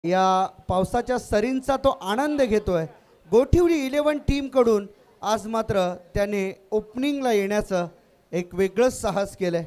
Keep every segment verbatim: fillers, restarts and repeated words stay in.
या पावसाच्या सरींचा तो आनंद घेतोय. गोठिवली इलेव्हन टीम कडून आज मात्र त्याने ओपनिंगला येण्याचं एक वेगळंच साहस केलंय.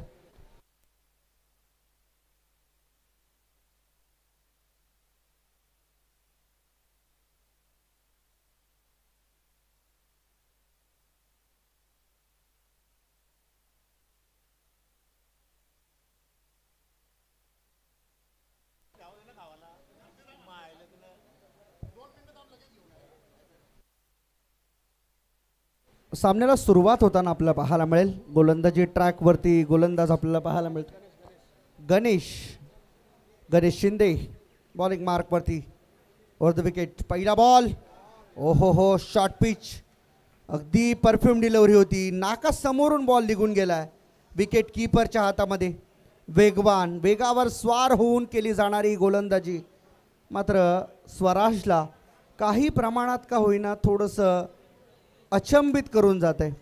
सामन्याला सुरुवात होताना आपल्याला पाहायला मिळेल गोलंदाजी ट्रॅक वरती गोलंदाज आपल्याला पाहायला मिळतो. गणेश गणेश शिंदे बॉलिंग मार्क वरती ओव्हर द विकेट. पहिला बॉल. ओहो हो शॉर्ट पिच अगदी परफ्यूम डिलिव्हरी होती. नाका समोरून बॉल निघून गेलाय विकेट कीपरच्या हातामध्ये. वेगवान वेगावर स्वार होऊन केली जाणारी गोलंदाजी मात्र स्वराजला काही प्रमाणात का होईना थोडंसं अचंबित करून जात आहे.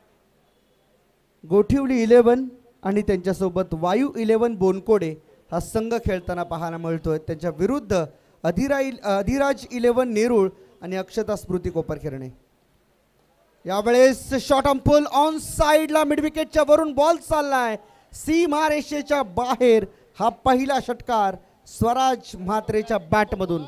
गोठिवली इलेव्हन आणि त्यांच्यासोबत वायू इलेव्हन बोनकोडे हा संघ खेळताना पाहायला मिळतोय. त्यांच्या विरुद्ध अधिरा अधिराज इलेव्हन नेरूळ आणि अक्षता स्मृती कोपरखेरणे. यावेळेस शॉट ऑन पुल ऑन साइडला मिड विकेटच्या वरून बॉल चाललाय सीमारेषेच्या बाहेर. हा पहिला षटकार स्वराज म्हात्रेच्या बॅटमधून.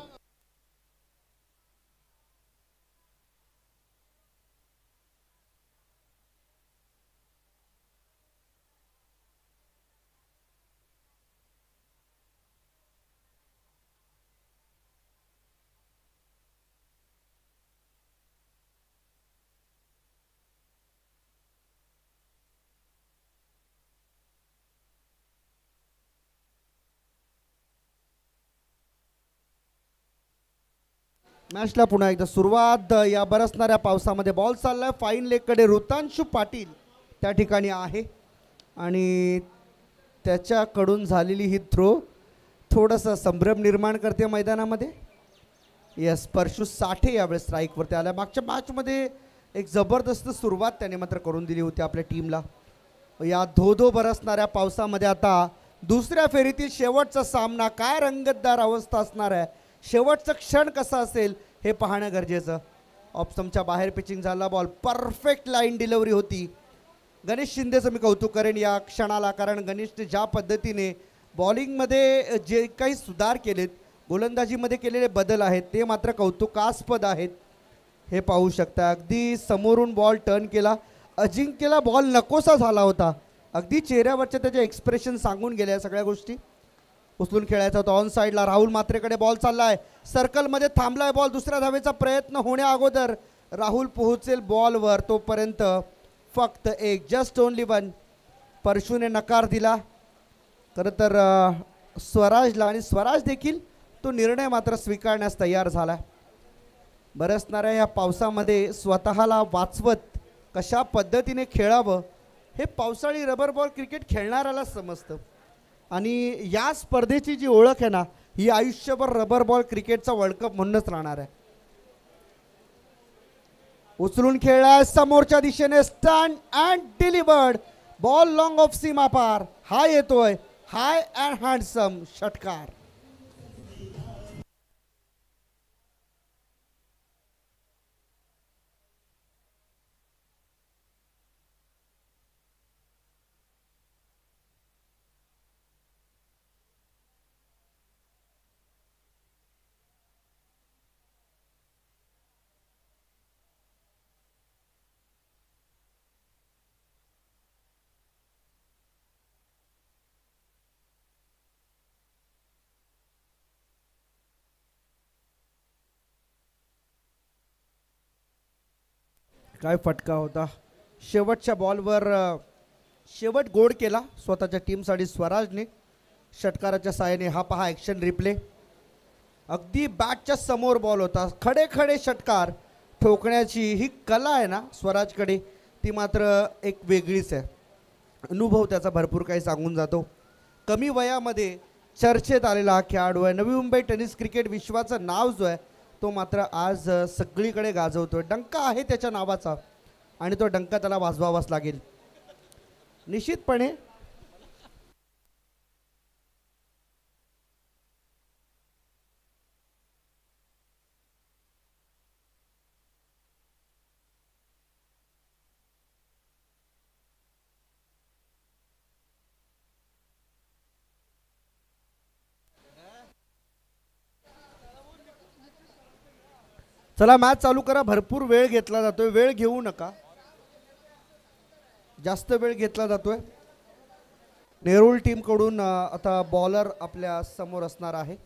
मॅचला पुन्हा एकदा सुरुवात. या बरसणाऱ्या पावसामध्ये बॉल चाललाय फाईन लेगकडे. ऋतांशु पाटील त्या ठिकाणी आहे आणि त्याच्याकडून झालेली ही थ्रो थोडंसं संभ्रम निर्माण करते मैदानामध्ये. यस परशु साठे यावेळेस स्ट्राईकवरती आल्या. मागच्या मॅचमध्ये एक जबरदस्त सुरुवात त्याने मात्र करून दिली होती आपल्या टीमला. या धो धो बरसणाऱ्या पावसामध्ये आता दुसऱ्या फेरीतील शेवटचा सामना काय रंगतदार अवस्था असणार आहे. शेवटचा क्षण कसा असेल हे पाहणं गरजेचं. ऑप्शनच्या बाहेर पिचिंग झाला. बॉल परफेक्ट लाईन डिलिव्हरी होती. गणेश शिंदेचं मी कौतुक करेन या क्षणाला कारण गणेशने ज्या पद्धतीने बॉलिंगमध्ये जे काही सुधार केलेत गोलंदाजीमध्ये केलेले बदल आहेत ते मात्र कौतुकास्पद आहेत. हे पाहू शकता अगदी समोरून बॉल टर्न केला. अजिंक्यला बॉल नकोसा झाला होता. अगदी चेहऱ्यावरच्या त्याचे एक्सप्रेशन सांगून गेल्या सगळ्या गोष्टी. उचलून खेळायचा होता. ऑन साईडला राहुल म्हात्रेकडे बॉल चाललाय. सर्कलमध्ये थांबलाय बॉल. दुसऱ्या धावेचा प्रयत्न होण्या अगोदर राहुल पोहोचेल बॉलवर तोपर्यंत फक्त एक जस्ट ओनली वन. परशुने नकार दिला खरं तर स्वराजला आणि स्वराज देखील तो निर्णय मात्र स्वीकारण्यास तयार झाला. बरसणाऱ्या या पावसामध्ये स्वतःला वाचवत कशा पद्धतीने खेळावं हे पावसाळी रबर बॉल क्रिकेट खेळणाऱ्याला समजतं आणि या स्पर्धेची जी ओळख आहे ना ही आयुष्यभर रबर बॉल क्रिकेटचा वर्ल्ड कप म्हणूनच राहणार आहे. उचलून खेळला समोरच्या दिशेने stand and delivered. Ball long off सीमा पार. हा येतोय हाय अँड हँडसम षटकार. काय फटका होता. शेवटच्या बॉलवर शेवट गोड केला स्वतःच्या टीमसाठी स्वराजने षटकाराच्या साहाय्याने. हा पहा ॲक्शन रिप्ले. अगदी बॅटच्या समोर बॉल होता. खडे खडे षटकार ठोकण्याची ही कला आहे ना स्वराजकडे ती मात्र एक वेगळीच आहे. अनुभव त्याचा भरपूर काही सांगून जातो. कमी वयामध्ये चर्चेत आलेला हा खेळाडू आहे. नवी मुंबई टेनिस क्रिकेट विश्वाचं नाव जो आहे तो मात्र आज सगळीकडे गाजवतोय. डंका आहे त्याच्या नावाचा आणि तो डंका त्याला वाजवावाच लागेल निश्चितपणे. चला मॅच चालू करा. भरपूर वेळ घेतला जातोय, वेळ घेऊ नका, जास्त वेळ घेतला जातोय. नेरूळ टीम कडून आता बॉलर आपल्या समोर असणार आहे.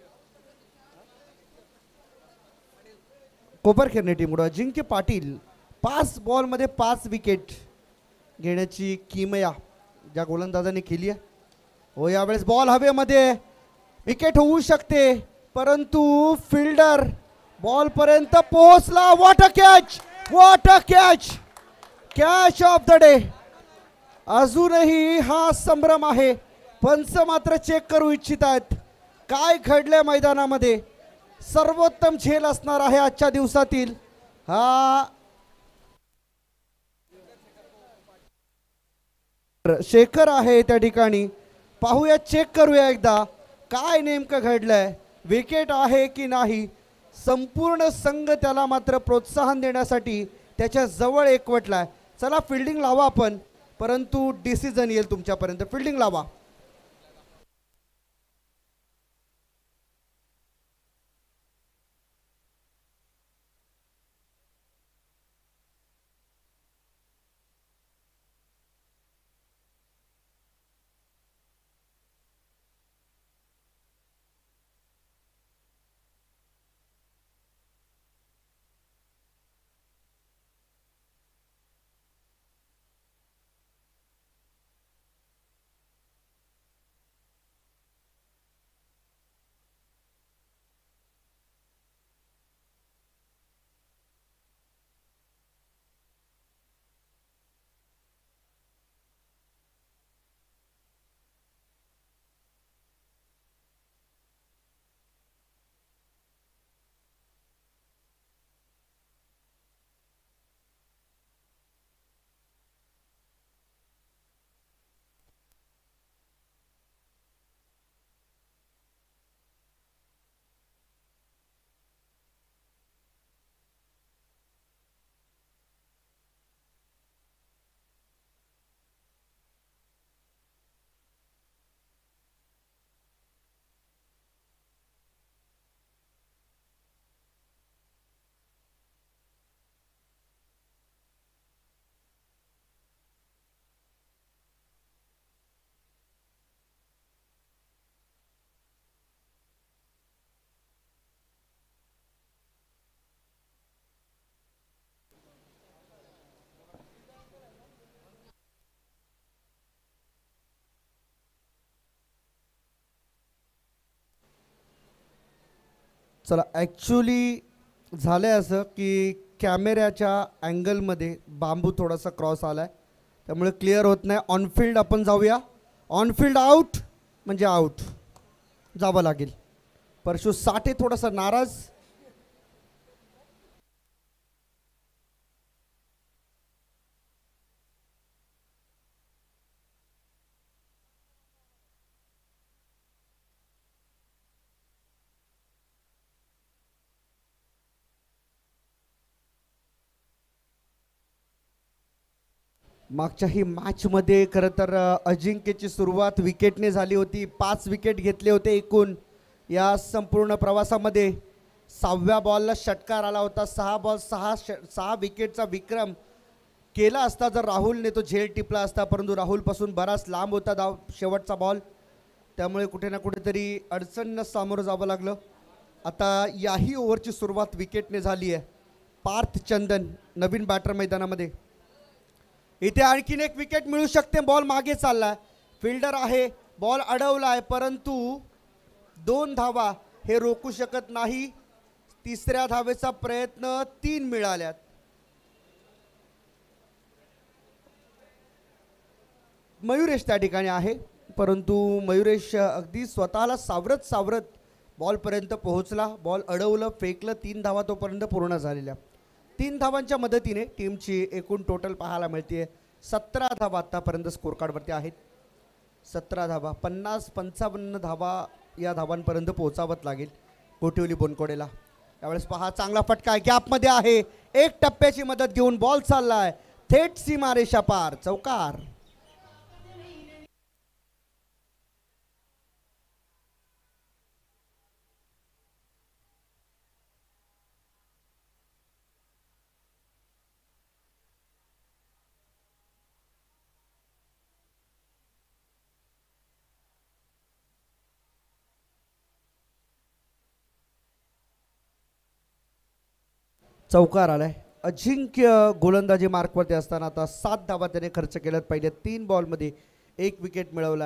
कोपरखेरणे टीम कडून अजिंक्य पाटील पाच बॉल मध्ये पाच विकेट घेण्याची किमया ज्या गोलंदाजांनी केली आहे. हो, यावेळेस बॉल हवेमध्ये, विकेट होऊ शकते, परंतु फिल्डर बॉल पर्यंत पोहोचला. What a catch, what a catch, catch of the day. अजूनही हा संभ्रम आहे. पंच मात्र चेक करू इच्छित आहेत काय घडलंय मैदानामध्ये. सर्वोत्तम झेल असणार आहे आजच्या दिवसातील. हा शेखर आहे त्या ठिकाणी. पाहूया, चेक करूया एकदा काय नेमकं घडलंय, विकेट आहे की नाही. संपूर्ण संघ त्याला मात्र प्रोत्साहन देण्यासाठी त्याच्या जवळ एकवटलाय. चला फिल्डिंग लावा आपण, परंतु डिसिजन येईल तुमच्यापर्यंत. फिल्डिंग लावा. चला, ॲक्च्युली झालं आहे असं की कॅमेऱ्याच्या अँगलमध्ये बांबू थोडासा क्रॉस आला आहे, त्यामुळे क्लिअर होत नाही. ऑनफिल्ड आपण जाऊया. ऑनफिल्ड आउट म्हणजे आउट, जावं लागेल. परशु साठे थोडासा नाराज. मागच्याही मॅचमध्ये खरं तर अजिंक्यची सुरुवात विकेटने झाली होती. पाच विकेट घेतले होते एकूण या संपूर्ण प्रवासामध्ये. सहाव्या बॉलला षटकार आला होता. सहा बॉल सहा ष सहा विकेटचा विक्रम केला असता जर राहुलने तो झेल टिपला असता, परंतु राहुलपासून बराच लांब होता धाव शेवटचा बॉल, त्यामुळे कुठे ना कुठेतरी अडचणींना सामोरं जावं लागलं. आता याही ओव्हरची सुरुवात विकेटने झाली आहे. पार्थ चंदन नवीन बॅटर मैदानामध्ये. इथे आणखीन एक विकेट मिळू शकते. बॉल मागे चाललाय, फिल्डर आहे, बॉल अडवलाय, परंतु दोन धावा हे रोखू शकत नाही. तिसऱ्या धावेचा प्रयत्न, तीन मिळाल्यात. मयुरेश त्या ठिकाणी आहे, परंतु मयुरेश अगदी स्वतःला सावरत सावरत बॉलपर्यंत पोहोचला. बॉल अडवलं, फेकलं. तीन धावा तोपर्यंत पूर्ण झालेल्या. तीन धावांच्या मदतीने टीमची एकूण टोटल पाहायला मिळते सतरा धावा आतापर्यंत स्कोर कार्डवरती आहेत. सतरा धावा, पन्नास पंचावन्न धावा या धावांपर्यंत पोहोचावत लागेल कोटिवली बोनकोडेला. त्यावेळेस पहा, चांगला फटका गॅपमध्ये आहे. एक टप्प्याची मदत घेऊन बॉल चाललाय थेट सीमारेषा पार, चौकार. चौकार आलाय. अजिंक्य गोलंदाजी मार्कवरती असताना आता सात धावा त्याने खर्च केल्यात. पहिल्या तीन बॉलमध्ये एक विकेट मिळवला.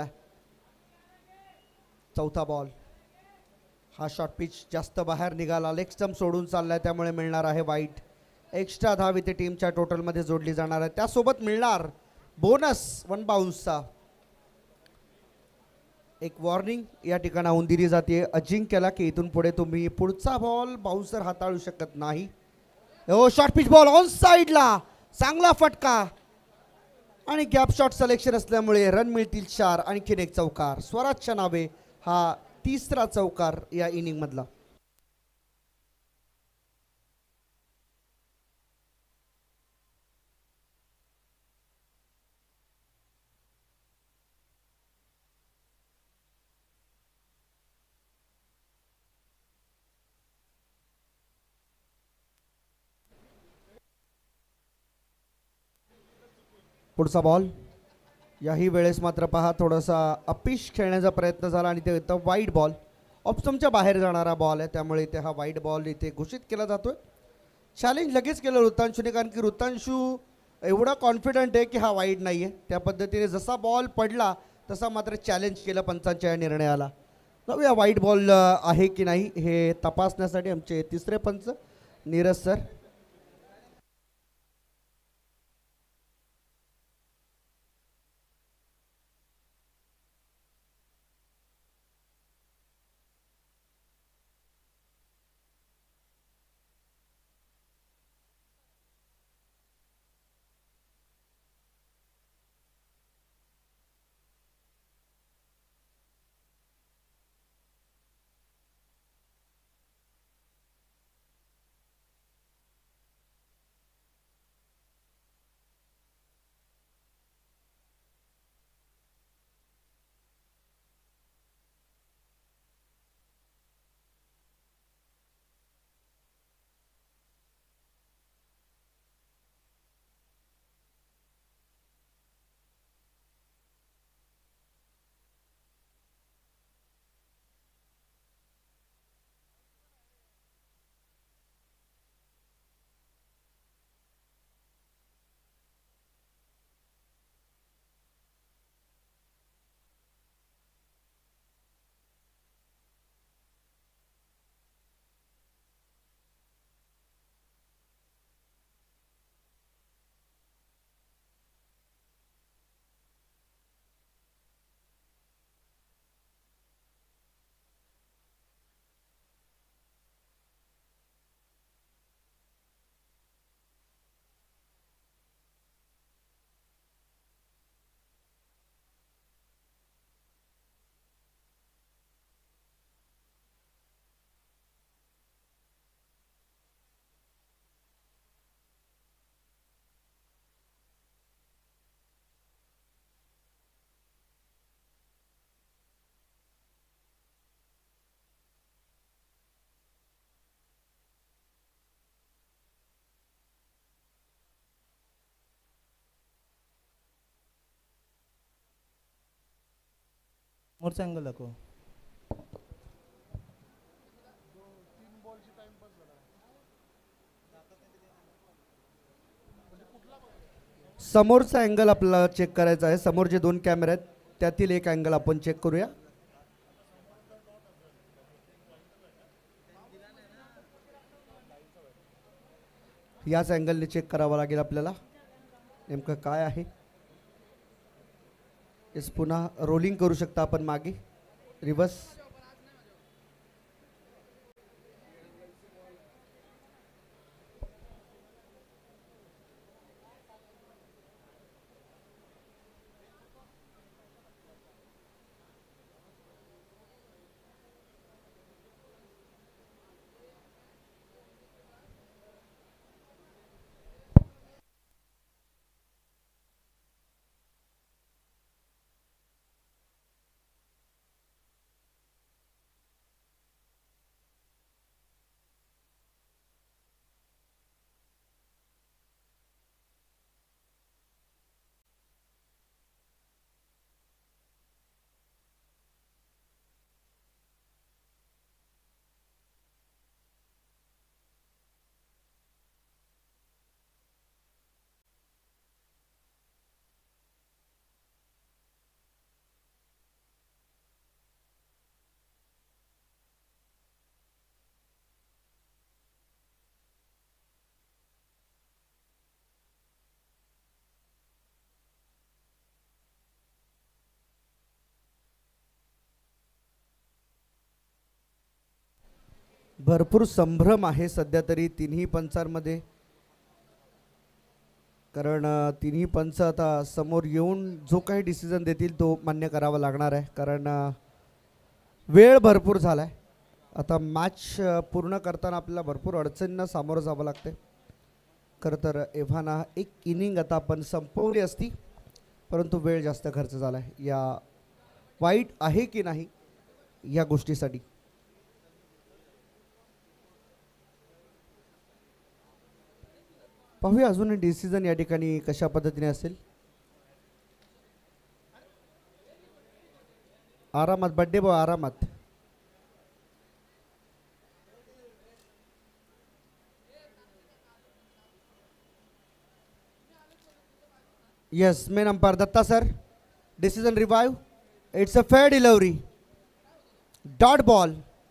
चौथा बॉल. हा शॉर्ट पिच जास्त बाहेर निघाला. लेग स्टंप सोडून चाललाय त्यामुळे मिळणार आहे वाईट. एक्स्ट्रा धाव इथे टीमच्या टोटलमध्ये जोडली जाणार आहे. त्यासोबत मिळणार बोनस वन बाउन्सचा. एक वॉर्निंग या ठिकाणाहून दिली जाते अजिंक्यला की इथून पुढे तुम्ही पुढचा बॉल बाउन्सर हाताळू शकत नाही. हो शॉर्ट पिच बॉल ऑन साईडला. चांगला फटका आणि गॅप शॉट सिलेक्शन असल्यामुळे रन मिळतील चार. आणखीन एक चौकार. स्वराजच्या नावे हा तिसरा चौकार या इनिंग मधला. पुढचा बॉल. याही वेळेस मात्र पहा थोडासा अपिश खेळण्याचा प्रयत्न झाला आणि ते वाईड बॉल. ऑप्शनच्या बाहेर जाणारा बॉल आहे त्यामुळे इथे हा वाईड बॉल इथे घोषित केला जातोय. चॅलेंज लगेच केलं ऋतांशूने कारण की ऋतांशू एवढा कॉन्फिडंट आहे की हा वाईड नाही आहे. त्या पद्धतीने जसा बॉल पडला तसा मात्र चॅलेंज केलं पंचांच्या या निर्णयाला. जाऊया वाईड बॉल आहे की नाही हे तपासण्यासाठी आमचे तिसरे पंच नीरज सर. मोरचा अँगल दाखव. समोरचा अँगल आपल्याला चेक करायचा आहे. समोर जे दोन कॅमेरे आहेत त्यातील एक अँगल आपण चेक करूया. याच अँगलने चेक करावा लागेल आपल्याला नेमकं काय आहे. इस पुन्हा रोलिंग करू शकता आपण मागे रिवर्स. भरपूर संभ्रम आहे सध्या तरी तिन्ही पंचांमध्ये, कारण तिन्ही पंच आता समोर येऊन जो काही डिसिजन देतील तो मान्य करावा लागणार आहे, कारण वेळ भरपूर झाला आहे. आता मॅच पूर्ण करताना आपल्याला भरपूर अडचणींना सामोरं जावं लागते. खरं तर एव्हाना एक इनिंग आता आपण संपवली असती, परंतु वेळ जास्त खर्च झाला आहे. या वाईट आहे की नाही या गोष्टीसाठी. पाहूया अजून डिसिजन या ठिकाणी कशा पद्धतीने असेल. आरामात बड्डे बॉय, आरामात. Yes, main umpire Datta sir. Decision revive. It's a fair delivery. Dot ball.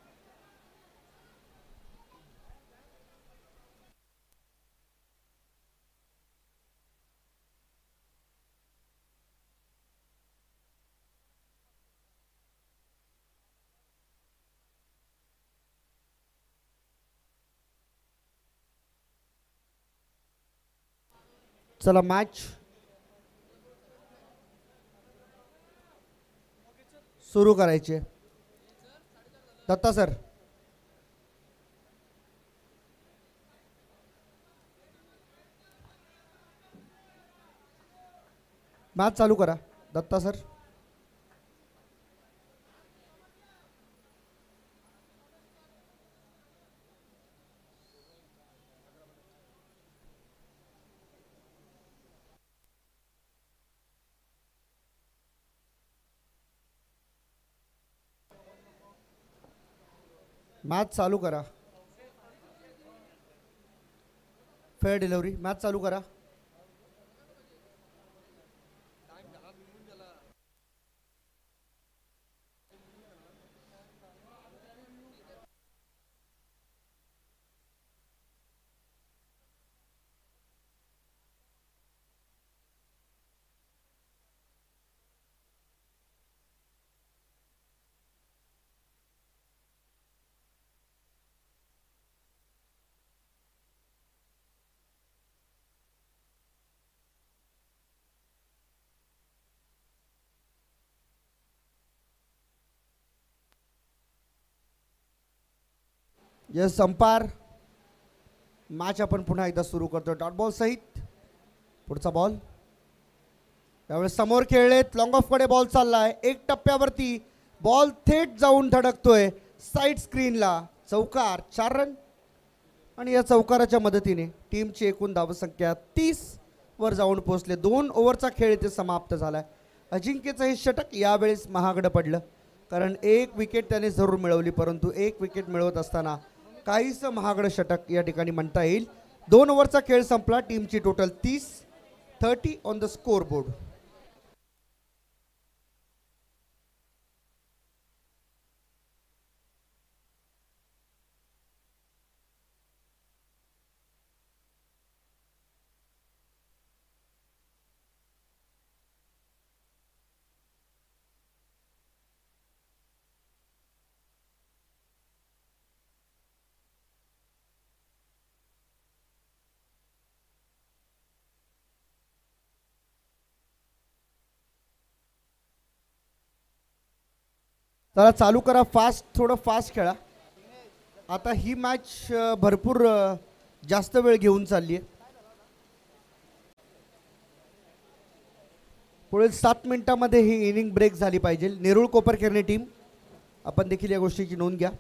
चला मॅच सुरू करायचे. दत्ता सर, मॅच चालू करा. दत्ता सर, मॅच चालू करा. Fair delivery. मॅच चालू करा. यस अंपायर, मॅच आपण पुन्हा एकदा सुरू करतो डॉट बॉल सहित. पुढचा बॉल यावेळेस समोर खेळलेत. लॉंग ऑफ कडे बॉल चाललाय. एक टप्प्यावरती बॉल थेट जाऊन धडकतोय साईड स्क्रीनला. चौकार, चार रन. आणि या चौकाराच्या मदतीने टीमची एकूण धावसंख्या तीस वर जाऊन पोहोचले. दोन ओव्हरचा खेळ इथे समाप्त झालाय. अजिंक्यचं हे षटक यावेळेस महागडं पडलं, कारण एक विकेट त्याने जरूर मिळवली, परंतु एक विकेट मिळवत असताना काहीच महागडं षटक या ठिकाणी म्हणता येईल. दोन ओव्हरचा खेळ संपला. टीमची टोटल तीस, thirty on the score board. चला चालू करा. फास्ट, थोडं फास्ट खेळा. आता ही मॅच भरपूर जास्त वेळ घेऊन चालली आहे. पुढील सात मिनिटांमध्ये ही इनिंग ब्रेक झाली पाहिजे. नेरुळ कोपरखेरणे टीम, आपण देखील या गोष्टीची नोंद घ्या.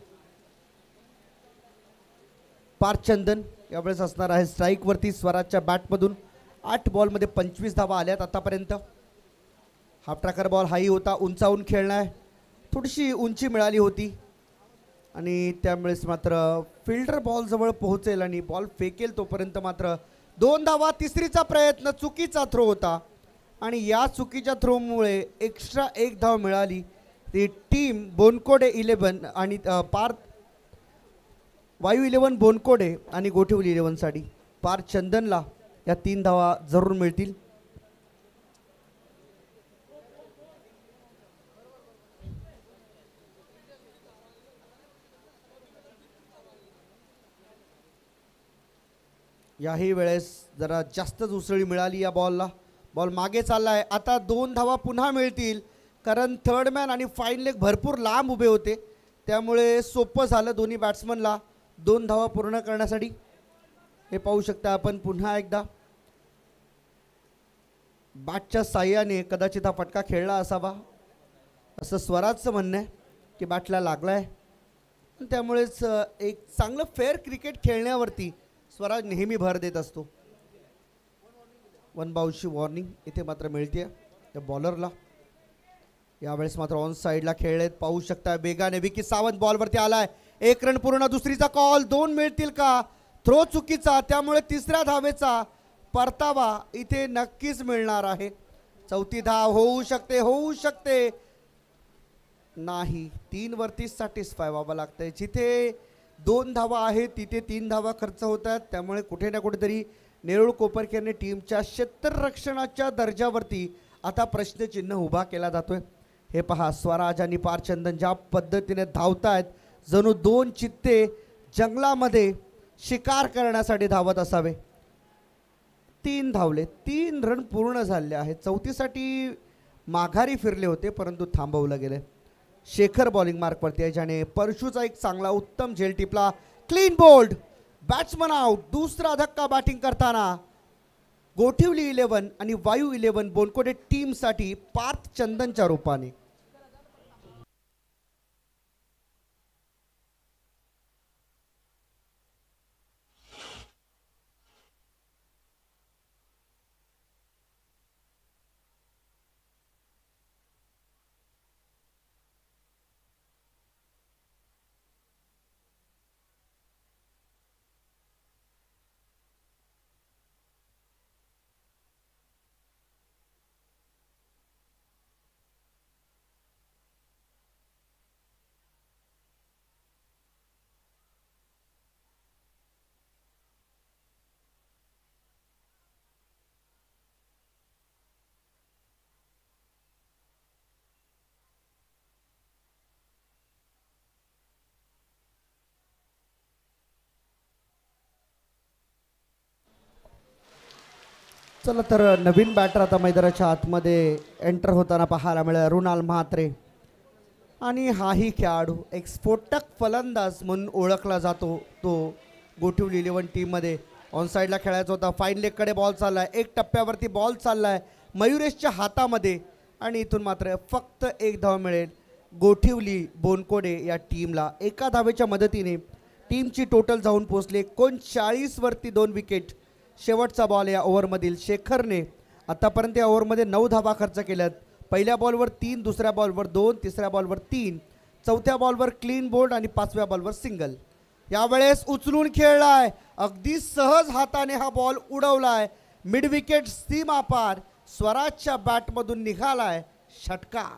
पार्थ चंदन यावेळेस असणार आहे स्ट्राईकवरती. स्वराजच्या बॅटमधून आठ बॉलमध्ये पंचवीस धावा आल्यात आतापर्यंत. हाफ ट्रॅकर बॉल हाही होता. उंचावून खेळणार, थोडीशी उंची मिळाली होती आणि त्यामुळेच मात्र फिल्डर बॉल जवळ पोहोचेल आणि बॉल फेकेल तोपर्यंत मात्र दोन धावा. तिसरीचा प्रयत्न चुकीचा थ्रो होता आणि या चुकीच्या थ्रोमुळे एक्स्ट्रा एक धाव मिळाली. ती टीम बोनकोडे इलेव्हन आणि पार्थ वायू इलेव्हन बोनकोडे आणि गोठिवली इलेव्हनसाठी पार्थ चंदनला या तीन धावा जरूर मिळतील. याही वेळेस जरा जास्तच उसळी मिळाली या बॉलला. बॉल मागे चाललाय. आता दोन धावा पुन्हा मिळतील कारण थर्ड मॅन आणि फाईन लेग भरपूर लांब उभे होते, त्यामुळे सोपं झालं दोन्ही बॅट्समनला दोन धावा पूर्ण करण्यासाठी. हे पाहू शकता आपण पुन्हा एकदा बॅटच्या साह्याने कदाचित हा फटका खेळला असावा असं स्वराजचं म्हणणं आहे की बॅटला लागलाय. त्यामुळेच एक चांगलं फेअर क्रिकेट खेळण्यावरती स्वराज नेहमी भर देत असतो. वन बाउंसची वॉर्निंग इथे मात्र मिळते त्या बॉलरला. यावेळेस मात्र ऑन साईडला खेळलेत. पाहू शकता वेगाने विकी सावंत बॉलवरती आलाय. एक रन पूर्ण. दुसरीचा कॉल. दोन मिळतील का? थ्रो चुकीचा, त्यामुळे तिसऱ्या धावेचा परतावा इथे नक्कीच मिळणार आहे. चौथी धाव होऊ शकते, होऊ शकते नाही. तीन वरती सॅटिस्फाय व्हावं लागतंय. जिथे दोन धावा आहेत तिथे तीन धावा खर्च होतात, त्यामुळे कुठे ना कुठेतरी नेरूळ कोपरकरने टीमच्या क्षेत्ररक्षणाच्या दर्जावरती आता प्रश्नचिन्ह उभा केला जातोय. हे पहा स्वराज आणि पारचंदन ज्या पद्धतीने धावतायत जणू दोन चित्ते जंगलामध्ये शिकार करण्यासाठी धावत असावे. तीन धावले, तीन रन पूर्ण झाले आहेत. चौथीसाठी माघारी फिरले होते परंतु थांबवलं गेले. शेखर बॉलिंग मार्कवरती आहे ज्याने परशूचा एक चांगला उत्तम झेल टिपला. Clean bowled. Batsman out. दुसरा धक्का बॅटिंग करताना गोठिवली इलेव्हन आणि वायू इलेव्हन बोनकोडे टीमसाठी पार्थ चंदनच्या रूपाने. चला तर नवीन बॅटर आता मैदानाच्या आतमध्ये एंटर होताना पाहायला मिळाला. रुणाल म्हात्रे. आणि हाही खेळाडू एक स्फोटक फलंदाज म्हणून ओळखला जातो. तो गोठिवली इलेव्हन टीममध्ये ऑन साईडला खेळायचा होता. फाईन लेगकडे बॉल चाललाय. एक टप्प्यावरती बॉल चाललाय मयुरेशच्या हातामध्ये आणि इथून मात्र फक्त एक धाव मिळेल गोठिवली बोनकोडे या टीमला. एका धावेच्या मदतीने टीमची टोटल जाऊन पोहोचली एकोणचाळीस वरती दोन विकेट. शेवटचा बॉल या ओव्हरमधील शेखरने आतापर्यंत या ओव्हरमध्ये नऊ धावा खर्च केल्यात. पहिल्या बॉलवर तीन, दुसऱ्या बॉलवर दोन, तिसऱ्या बॉलवर तीन, चौथ्या बॉलवर क्लीन बोल्ड आणि पाचव्या बॉलवर सिंगल. यावेळेस उचलून खेळलाय. अगदी सहज हाताने हा बॉल उडवलाय. मिड विकेट सीमा पार स्वराजच्या बॅटमधून निघालाय षटकार.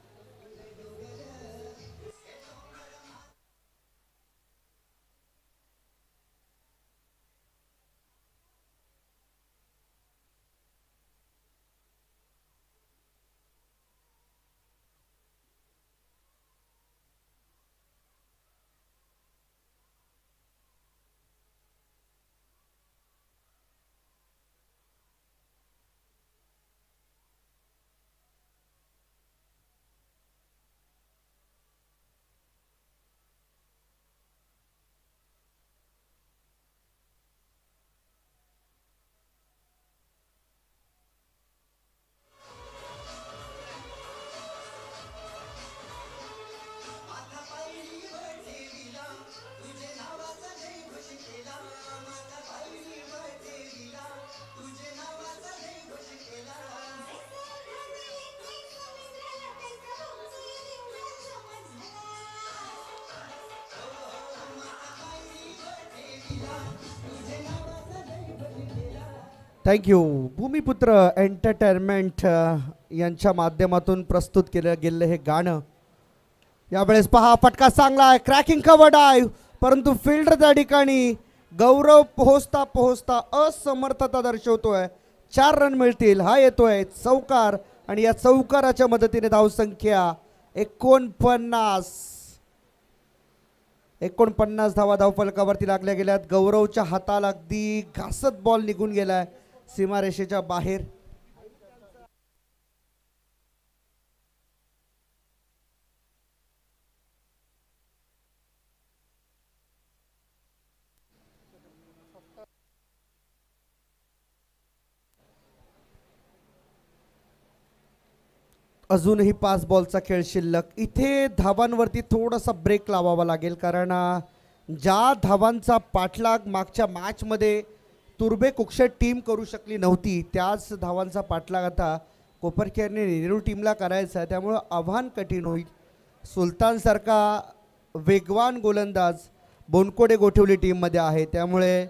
थँक्यू. भूमिपुत्र एंटरटेनमेंट यांच्या माध्यमातून प्रस्तुत केलं गेलेलं हे गाणं. यावेळेस पहा फटका चांगला आहे. क्रॅकिंग कव्हर डाईव्ह परंतु फिल्डर त्या ठिकाणी गौरव पोहोचता पोहोचता असमर्थता दर्शवतोय. चार रन मिळतील. हा येतोय चौकार आणि या चौकाराच्या मदतीने धावसंख्या एकोणपन्नास एकोणपन्नास धावा धावफलकावरती लागल्या गेल्यात. गौरवच्या हाताला अगदी घासत बॉल निघून गेलाय सीमारेषेच्या बाहेर. अजूनही पाच बॉलचा खेळ शिल्लक. इथे धावांवरती थोडासा ब्रेक लावावा लागेल, कारण ज्या धावांचा पाठलाग मागच्या मॅचमध्ये तुर्बे कुक्षट टीम करू शकली नव्हती त्याच धावांचा पाठलाग आता कोपरखेरने नेहरू टीमला करायचा आहे. त्यामुळं आव्हान कठीण होईल. सुलतानसारखा वेगवान गोलंदाज बोनकोडे गोठवली टीममध्ये आहे, त्यामुळे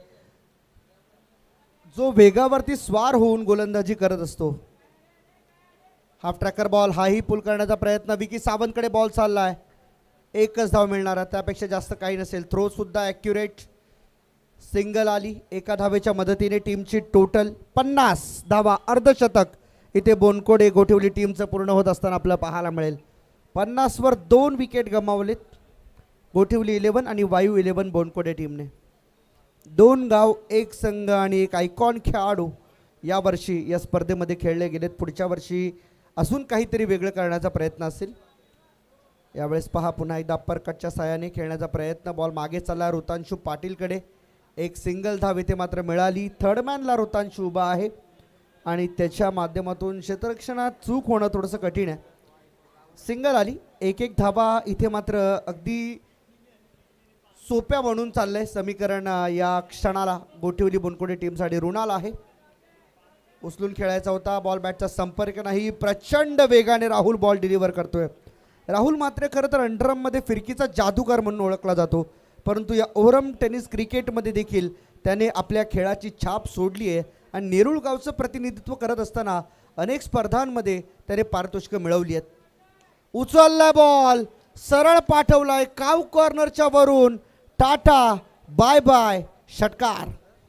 जो वेगावरती स्वार होऊन गोलंदाजी करत असतो. हाफ ट्रॅकर बॉल, हाही पुल करण्याचा प्रयत्न. विकी सावंतकडे बॉल चाललाय. एकच धाव मिळणार, त्यापेक्षा जास्त काही नसेल. थ्रो सुद्धा ॲक्युरेट. सिंगल आली. एका धावेच्या मदतीने टीमची टोटल पन्नास धावा, अर्धशतक इथे बोनकोडे गोठवली टीमचं पूर्ण होत असताना आपल्याला पाहायला मिळेल. पन्नासवर दोन विकेट गमावलेत गोठवली इलेव्हन आणि वायू इलेव्हन बोनकोडे टीमने. दोन गाव, एक संघ आणि एक आयकॉन खेळाडू यावर्षी या स्पर्धेमध्ये खेळले गेलेत. पुढच्या वर्षी अजून काहीतरी वेगळं करण्याचा प्रयत्न असेल. यावेळेस पहा पुन्हा एकदा अप्परकटच्या साहाय्याने खेळण्याचा प्रयत्न. बॉल मागे चालला ऋतांशू पाटीलकडे. एक सिंगल धाव इथे मात्र मिळाली. थर्डमॅनला ऋतांशू उभा आहे आणि त्याच्या माध्यमातून क्षेत्ररक्षणात चूक होणं थोडंसं कठीण आहे. सिंगल आली. एक एक धावा इथे मात्र अगदी सोप्या बनून चाललंय समीकरण. या क्षणाला गोठवली बोनकोडे टीमसाठी ऋणाल आहे. उचलून खेळायचा होता. बॉल बॅटचा संपर्क नाही. प्रचंड वेगाने राहुल बॉल डिलिव्हर करतोय. राहुल मात्र खरं तर अंडरममध्ये फिरकीचा जादूगार म्हणून ओळखला जातो, परंतु या ओव्हरम टेनिस क्रिकेटमध्ये देखील त्याने आपल्या खेळाची छाप सोडली आहे आणि नेरूळ गावचं प्रतिनिधित्व करत असताना अनेक स्पर्धांमध्ये त्याने पारितोषिकं मिळवली आहेत. उचललाय बॉल, सरळ पाठवलाय काव कॉर्नरच्या वरून. टाटा बाय बाय, षटकार.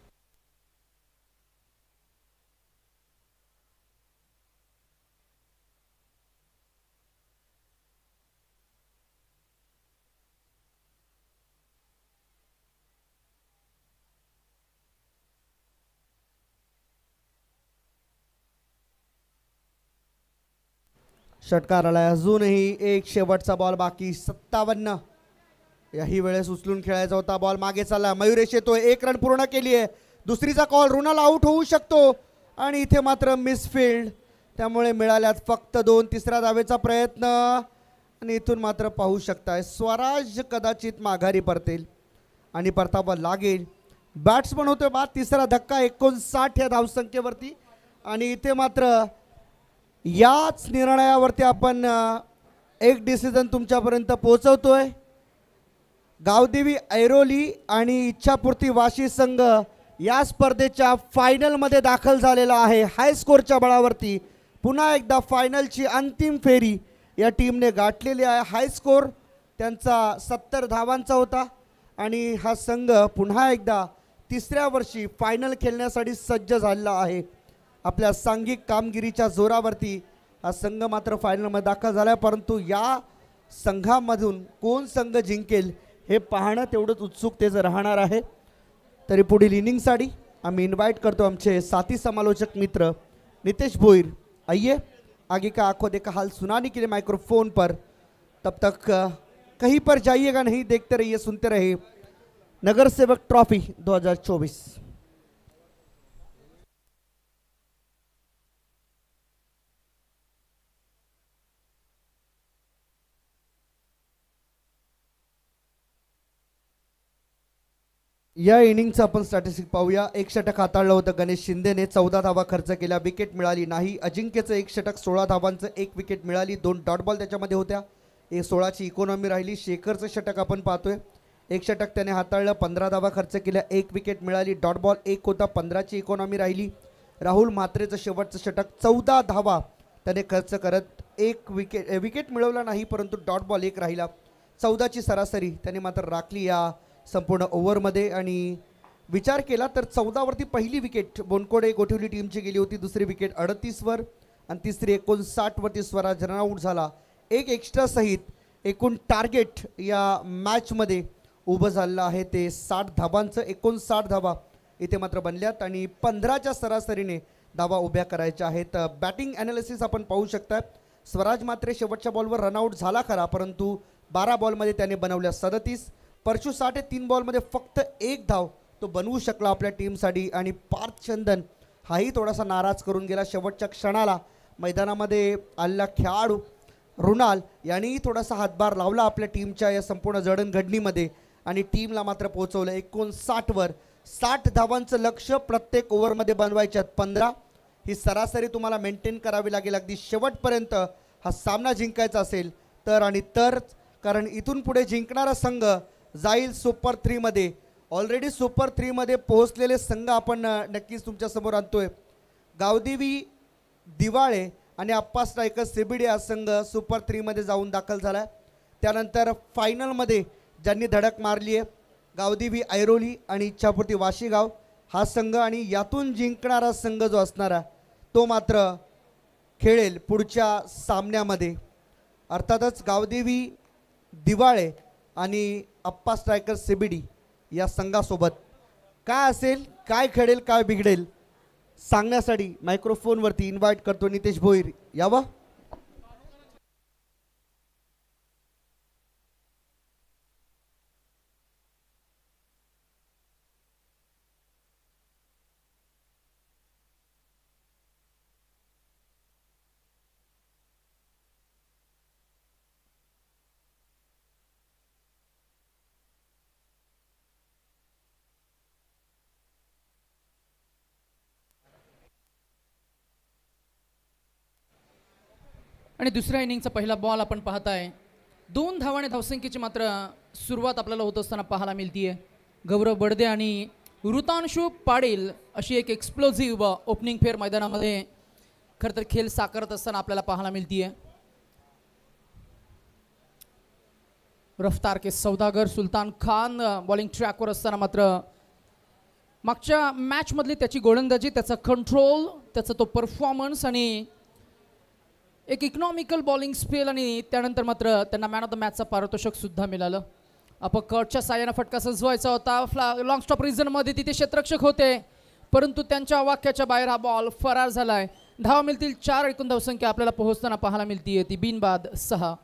षटकार आलाय. अजूनही एक शेवटचा बॉल बाकी. सत्तावन्न. याही वेळेस उचलून खेळायचा होता. बॉल मागे चालला. मयुरेश येतोय. एक रन पूर्ण केली आहे. दुसरीचा कॉल. ऋणाल आउट होऊ शकतो आणि इथे मात्र मिसफिल्ड. त्यामुळे मिळाल्यात फक्त दोन. तिसऱ्या धावेचा प्रयत्न आणि इथून मात्र पाहू शकताय स्वराज कदाचित माघारी परतेल आणि परतावा लागेल. बॅट्समन होतोय बाद. तिसरा धक्का एकोणसाठ या धावसंख्येवरती आणि इथे मात्र याच निर्णयावरती आपण एक डिसिजन तुमच्यापर्यंत पोहोचवतोय. गावदेवी ऐरोली आणि इच्छापूर्ती वाशी संघ या स्पर्धेच्या फायनलमध्ये दाखल झालेला आहे. हाय स्कोरच्या बळावरती पुन्हा एकदा फायनलची अंतिम फेरी या टीमने गाठलेली आहे. हाय स्कोर त्यांचा सत्तर धावांचा होता आणि हा संघ पुन्हा एकदा तिसऱ्या वर्षी फायनल खेळण्यासाठी सज्ज झालेला आहे. आपल्या सांघिक कामगिरीच्या जोरावरती हा संघ मात्र फायनलमध्ये दाखल झाला, परंतु या संघामधून कोण संघ जिंकेल हे पाहणं तेवढंच उत्सुकतेचं राहणार आहे. तरी पुढील इनिंगसाठी आम्ही इन्वाइट करतो आमचे साथी समालोचक मित्र नितेश भोईर. आइए आगे का आंखों देखा हाल सुनाने के लिए माइक्रोफोन पर. तब तक कहीं पर जाइएगा नहीं, देखते रहिए सुनते रहिए नगर सेवक ट्रॉफी दो हज़ार चौबीस. या इनिंगचं आपण स्टॅटिस्टिक पाहूया. एक षटक हाताळलं होतं गणेश शिंदेने. चौदा धावा खर्च केल्या. विकेट मिळाली नाही. अजिंक्यचं एक षटक, सोळा धावांचं एक विकेट मिळाली. दोन डॉट बॉल त्याच्यामध्ये होत्या. एक सोळाची इकॉनॉमी राहिली. शेखरचं षटक आपण पाहतोय. एक षटक त्याने हाताळलं. पंधरा धावा खर्च केल्या. एक विकेट मिळाली. डॉट बॉल एक होता. पंधराची इकॉनॉमी राहिली. राहुल म्हात्रेचं शेवटचं षटक, चौदा धावा त्याने खर्च करत एक विकेट विकेट मिळवला नाही, परंतु डॉट बॉल एक राहिला. चौदाची सरासरी त्याने मात्र राखली या संपूर्ण ओव्हरमध्ये. आणि विचार केला तर चौदावरती पहिली विकेट बोनकोडे गोठवली टीमची गेली होती. दुसरी विकेट अडतीसवर आणि तिसरी एकोणसाठवरती स्वराज रनआउट झाला. एक एक्स्ट्रा सहित एकूण टार्गेट या मॅचमध्ये उभं झालेलं आहे ते साठ धाबांचं एकोणसाठ धाबा इथे मात्र बनल्यात आणि पंधराच्या सरासरीने धावा उभ्या करायच्या आहेत. बॅटिंग ॲनालिसिस आपण पाहू शकता. स्वराज मात्रे शेवटच्या बॉलवर रनआउट झाला खरा, परंतु बारा बॉलमध्ये त्याने बनवल्या सदतीस. परशु साठे तीन बॉलमध्ये फक्त एक धाव तो बनवू शकला आपल्या टीमसाठी आणि पार्थ चंदन हाही थोडासा नाराज करून गेला शेवटच्या क्षणाला. मैदानामध्ये आलेला खेळाडू रुणाल यांनीही थोडासा हातभार लावला आपल्या टीमच्या या संपूर्ण जडणघडणीमध्ये आणि टीमला मात्र पोहोचवलं एकोणसाठवर. साठ धावांचं लक्ष प्रत्येक ओव्हरमध्ये बनवायच्यात पंधरा. ही सरासरी तुम्हाला मेंटेन करावी लागेल अगदी शेवटपर्यंत हा सामना जिंकायचा असेल तर आणि तर, कारण इथून पुढे जिंकणारा संघ जाईल सुपर थ्रीमध्ये. ऑलरेडी सुपर थ्रीमध्ये पोहोचलेले संघ आपण नक्कीच तुमच्यासमोर आणतोय. गावदेवी दिवाळे आणि आप्पा स्ट्रायकर सीबीडी हा संघ सुपर थ्रीमध्ये जाऊन दाखल झाला आहे. त्यानंतर फायनलमध्ये ज्यांनी धडक मारली आहे गावदेवी ऐरोली आणि इच्छापुरती वाशीगाव हा संघ आणि यातून जिंकणारा संघ जो असणारा तो मात्र खेळेल पुढच्या सामन्यामध्ये. अर्थातच गावदेवी दिवाळे आणि आप्पा स्ट्रायकर सीबीडी या संघासोबत काय असेल, काय खेळेल, काय बिघडेल सांगण्यासाठी मायक्रोफोनवरती इन्व्हाइट करतो नितेश भोईर. यावं. आणि दुसऱ्या इनिंगचा पहिला बॉल आपण पाहताय. दोन धावाने धावसंख्येची मात्र सुरुवात आपल्याला होत असताना पाहायला मिळतीये. गौरव बडदे आणि ऋतांशु पाटील अशी एक एक्सप्लोझिव्ह ओपनिंग फेर मैदानामध्ये खरं तर खेळ साकारत असताना आपल्याला पाहायला मिळतीये. रफ्तार के सौदागर सुलतान खान बॉलिंग ट्रॅकवर असताना मात्र मागच्या मॅचमधली त्याची गोलंदाजी, त्याचा कंट्रोल, त्याचा तो परफॉर्मन्स आणि एक इकॉनॉमिकल बॉलिंग स्पेल आणि त्यानंतर मात्र त्यांना मॅन ऑफ द मॅचचा पारितोषिक सुद्धा मिळालं. अपकटच्या साह्यानं फटका सजवायचा होता. फ्ला लॉंग स्टॉप रिझनमध्ये तिथे क्षेत्ररक्षक होते, परंतु त्यांच्या वाक्याच्या बाहेर हा बॉल फरार झालाय. धावा मिळतील चार. एकूण धावसंख्या आपल्याला पोहोचताना पाहायला मिळतीये ती बिनबाद सहा.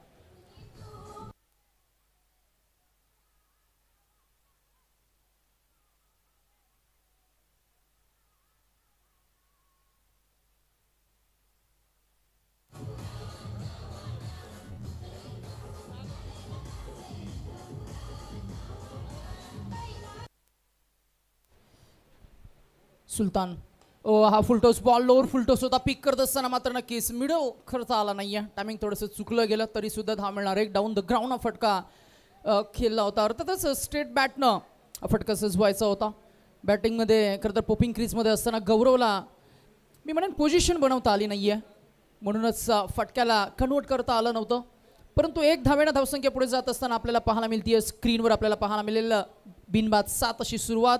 सुलतान ओ हा फुलटॉस बॉल लोअर फुलटॉस होता. पिक करत असताना मात्र नक्कीच मिडल खर्च आला नाही आहे. टायमिंग थोडंसं चुकलं गेलं तरी सुद्धा धाव मिळणार. एक डाऊन द ग्राउंड हा फटका खेळला होता. अर्थातच स्ट्रेट बॅटनं फटका सजवायचा होता. बॅटिंगमध्ये खरं तर पोपिंग क्रीजमध्ये असताना गौरवला मी म्हणेन पोझिशन बनवता आली नाही आहे, म्हणूनच फटक्याला कन्वर्ट करता आलं नव्हतं. परंतु एक धावेनं धावसंख्या पुढे जात असताना आपल्याला पाहायला मिळते स्क्रीनवर आपल्याला पाहायला मिळेल बिनबाद सात अशी सुरुवात.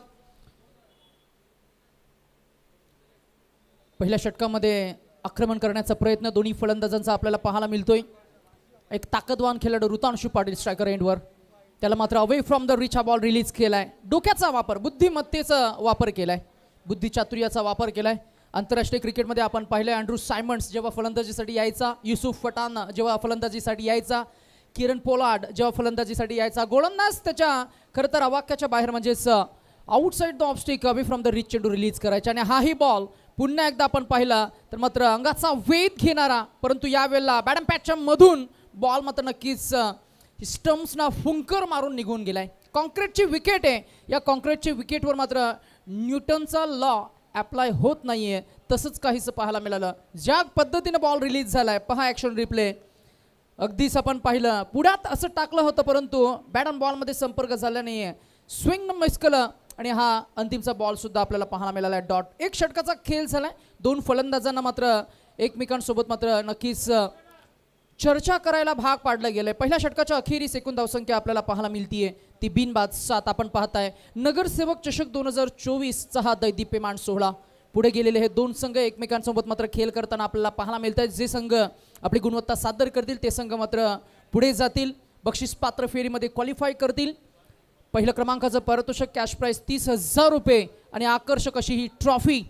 पहिल्या षटकामध्ये आक्रमण करण्याचा प्रयत्न दोन्ही फलंदाजांचा आपल्याला पाहायला मिळतोय. एक ताकदवान खेळाडू ऋतांशु पाटील स्ट्रायकर एंडवर, त्याला मात्र अवे फ्रॉम द रिच हा बॉल रिलीज केलाय. डोक्याचा वापर, बुद्धिमत्तेचा वापर केलाय, बुद्धिचातुर्याचा वापर केलाय. आंतरराष्ट्रीय क्रिकेटमध्ये आपण पाहिलं अँड्रू सायमंड्स जेव्हा फलंदाजीसाठी यायचा, युसुफ पठाण जेव्हा फलंदाजीसाठी यायचा, किरण पोलार्ड जेव्हा फलंदाजीसाठी यायचा, गोलंदाज त्याच्या खरं तर अवाक्याच्या बाहेर म्हणजेच outside the off stick away from the reach चेंडू रिलीज करायचा. आणि हाही बॉल पुन्हा एकदा आपण पाहिला तर मात्र अंगाचा वेध घेणारा, परंतु यावेळेला बॅडम पॅचच्या मधून बॉल मात्र नक्कीच स्टम्प्सना फुंकर मारून निघून गेलाय. कॉन्क्रीटची विकेट आहे, या कॉन्क्रीटची विकेटवर मात्र न्यूटनचा लॉ अप्लाय होत नाहीये. तसंच काहीसं पाहायला मिळालं. ज्या पद्धतीने बॉल रिलीज झालाय पहा ॲक्शन रिप्ले. अगदीच आपण पाहिलं पुढ्यात असं टाकलं होतं, परंतु बॅट अँड बॉलमध्ये संपर्क झाला नाहीये. स्विंग मिस केलं आणि हा अंतिमचा बॉल सुद्धा आपल्याला पाहायला मिळाला आहे. डॉट एक षटकाचा खेळ झालाय. दोन फलंदाजांना मात्र एकमेकांसोबत मात्र नक्कीच चर्चा करायला भाग पाडलं गेलंय. पहिल्या षटकाच्या अखेरीस एकूण धावसंख्या आपल्याला पाहायला मिळतीये ती बिनबाद सात. आपण पाहताय नगरसेवक चषक दोन हजार चोवीसचा हा दैदिप्यमान सोहळा. पुढे गेलेले हे दोन संघ एकमेकांसोबत मात्र खेळ करताना आपल्याला पाहायला मिळत आहेत. जे संघ आपली गुणवत्ता सादर करतील ते संघ मात्र पुढे जातील, बक्षीस पात्र फेरीमध्ये क्वालिफाय करतील. पहिलं क्रमांकाचं पारितोषिक कॅश प्राइस तीस हजार रुपये आणि आकर्षक अशी ही ट्रॉफी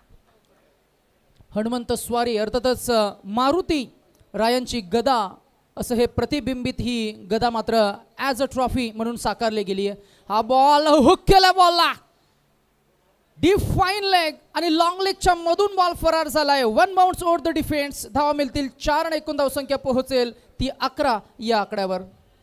हनुमंत स्वारी अर्थातच मारुती रायांची गदा असं हे प्रतिबिंबित ही गदा मात्र ॲज अ ट्रॉफी म्हणून साकारली गेली आहे. हा बॉल हुक केला बॉलला डीप फाईन लेग आणि लॉंग लेगच्या मधून बॉल फरार झालाय. One bounds over the defence. धावा मिळतील चार आणि एकूण धावसंख्या पोहोचेल ती अकरा या आकड्यावर.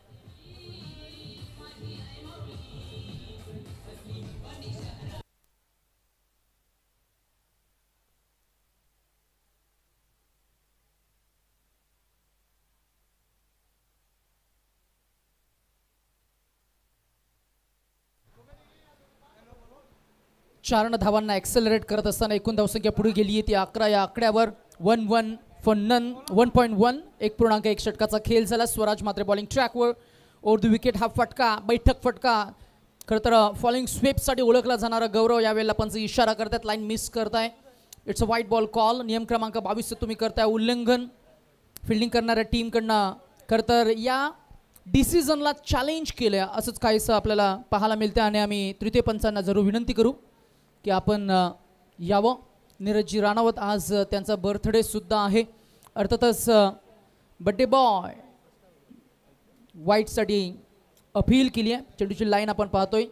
चार धावांना ॲक्सेलरेट करत असताना एकूण धावसंख्या पुढे गेली आहे ती अकरा या आकड्यावर. One one for none one point one एक पूर्णांक एक षटकाचा खेळ झाला. स्वराज मात्र बॉलिंग ट्रॅकवर ओव्हर द विकेट हा फटका बैठक फटका. खरं तर फॉलिंग स्वेपसाठी ओळखला जाणारा गौरव यावेळेला पंच इशारा करतात लाईन मिस करताय. It's a white ball call. नियम क्रमांक बावीस तुम्ही करताय उल्लंघन फिल्डिंग करणाऱ्या टीमकडनं. खरं तर या डिसिजनला चॅलेंज केलं असंच काहीसं आपल्याला पाहायला मिळतं आणि आम्ही तृतीय पंचांना जरूर विनंती करू की आपण यावं. नीरजजी राणावत आज त्यांचा बर्थडे सुद्धा आहे. अर्थातच बड्डे बॉय वाईटसाठी अपील केली आहे. चेंडूची लाईन आपण पाहतोय.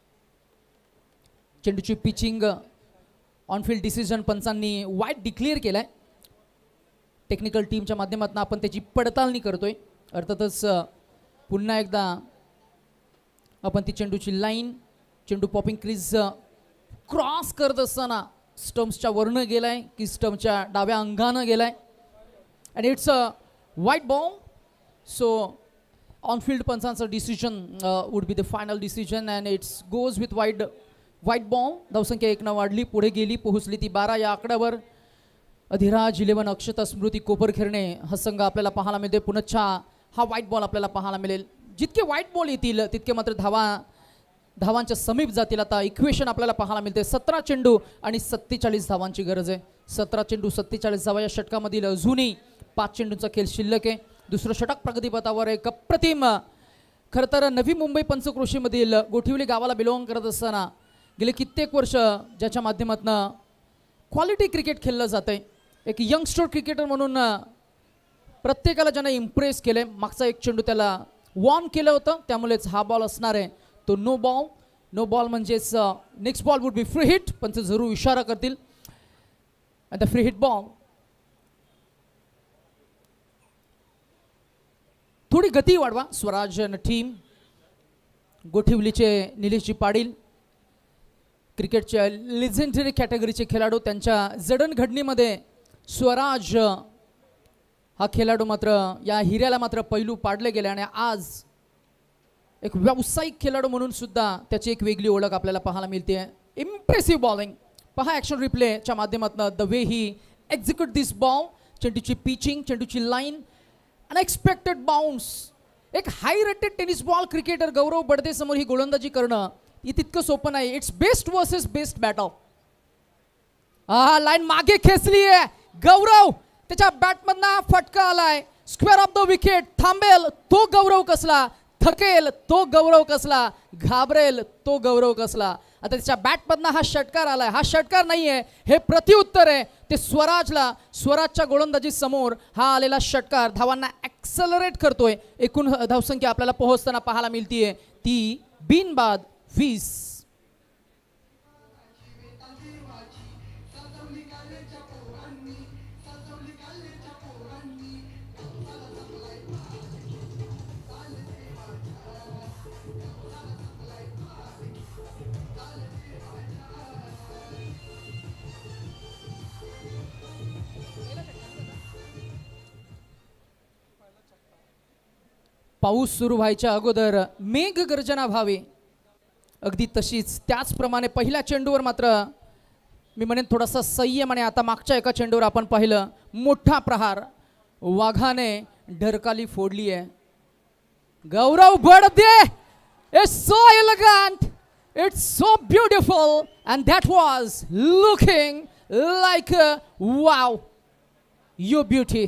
चेंडूची पिचिंग ऑनफिल्ड डिसिजन पंचांनी वाईट डिक्लेअर केलाय. टेक्निकल टीमच्या माध्यमातून आपण त्याची पडताळणी करतोय. अर्थातच पुन्हा एकदा आपण ती चेंडूची लाईन चेंडू पॉपिंग क्रीज क्रॉस करत असताना स्टम्प्सच्या वरनं गेलाय की स्टम्पच्या डाव्या अंगानं गेलाय आणि it's a white ball. So on field पंचांचं decision would be the final decision and it's goes with wide white ball. धावसंख्या एक न वाढली पुढे गेली पोहोचली ती बारा या आकड्यावर. अधिराज इलेवन अक्षता स्मृती कोपरखेरणे हा संघ आपल्याला पाहायला मिळते. पुनच्छ हा व्हाईट बॉल आपल्याला पाहायला मिळेल. जितके व्हाईट बॉल येतील तितके मात्र धावा धावांच्या समीप जातील. आता इक्वेशन आपल्याला पाहायला मिळते. सतरा चेंडू आणि सत्तेचाळीस धावांची गरज आहे. सतरा चेंडू सत्तेचाळीस धावा या षटकामधील अजूनही पाच चेंडूंचा खेळ शिल्लक आहे. दुसरं षटक प्रगतीपथावर एक अप्रतिम. खरं तर नवी मुंबई पंचक्रोशीमधील गोठिवली गावाला बिलॉंग करत असताना गेले कित्येक वर्ष ज्याच्या माध्यमातून क्वालिटी क्रिकेट खेळलं जात आहे. एक यंगस्टर क्रिकेटर म्हणून प्रत्येकाला ज्यानं इम्प्रेस केले. मागचा एक चेंडू त्याला वॉर्न केलं होतं त्यामुळेच हा बॉल असणार आहे तो नो बॉल. नो बॉल म्हणजेच next ball would be free hit. पंच जरूर इशारा करतील. आता फ्री हिट बॉल. थोडी गती वाढवा स्वराज टीम. गोठिवलीचे निलेशजी पाटील क्रिकेटच्या लेजेंडरी कॅटेगरीचे खेळाडू. त्यांच्या जडणघडणीमध्ये स्वराज हा खेळाडू मात्र या हिऱ्याला मात्र पैलू पाडले गेले आणि आज एक व्यावसायिक खेळाडू म्हणून सुद्धा त्याची एक वेगळी ओळख आपल्याला पाहायला मिळते. इम्प्रेसिव्ह बॉलिंग पहा ॲक्शन रिप्लेच्या माध्यमातून the way he execute this ball. चेंडूची पिचिंग चेंडूची लाईन अनएक्सपेक्टेड बाउन्स. एक high rated tennis ball cricketer Gaurav Badade समोर ही गोलंदाजी करणं हे तितकं सोपं नाही. It's best versus best battle. हा लाईन मागे खेचली आहे. गौरव त्याच्या बॅटमधनं फटका आलाय. Square off the wicket. थांबेल तो गौरव कसला. थकेल तो गौरव कसला. घाबरेल तो गौरव कसला. आता त्याच्या बॅटमधनं हा षटकार आलाय. हा षटकार नाहीये हे प्रत्युत्तर आहे. ते स्वराजला स्वराजच्या गोलंदाजी समोर हा आलेला षटकार धावांना ॲक्सेलरेट करतोय. एकूण धावसंख्या आपल्याला पोहोचताना पाहायला मिळतीये ती बिनबाद वीस. पाऊस सुरू व्हायच्या अगोदर मेघ गर्जना व्हावी अगदी तशीच त्याचप्रमाणे पहिल्या चेंडूवर मात्र मी म्हणेन थोडासा संयम आणि आता मागच्या एका चेंडूवर आपण पाहिलं मोठा प्रहार वाघाने ढरकाली फोडली आहे. Gaurav Badade it's so elegant. It's so beautiful and that was looking like wow you beauty.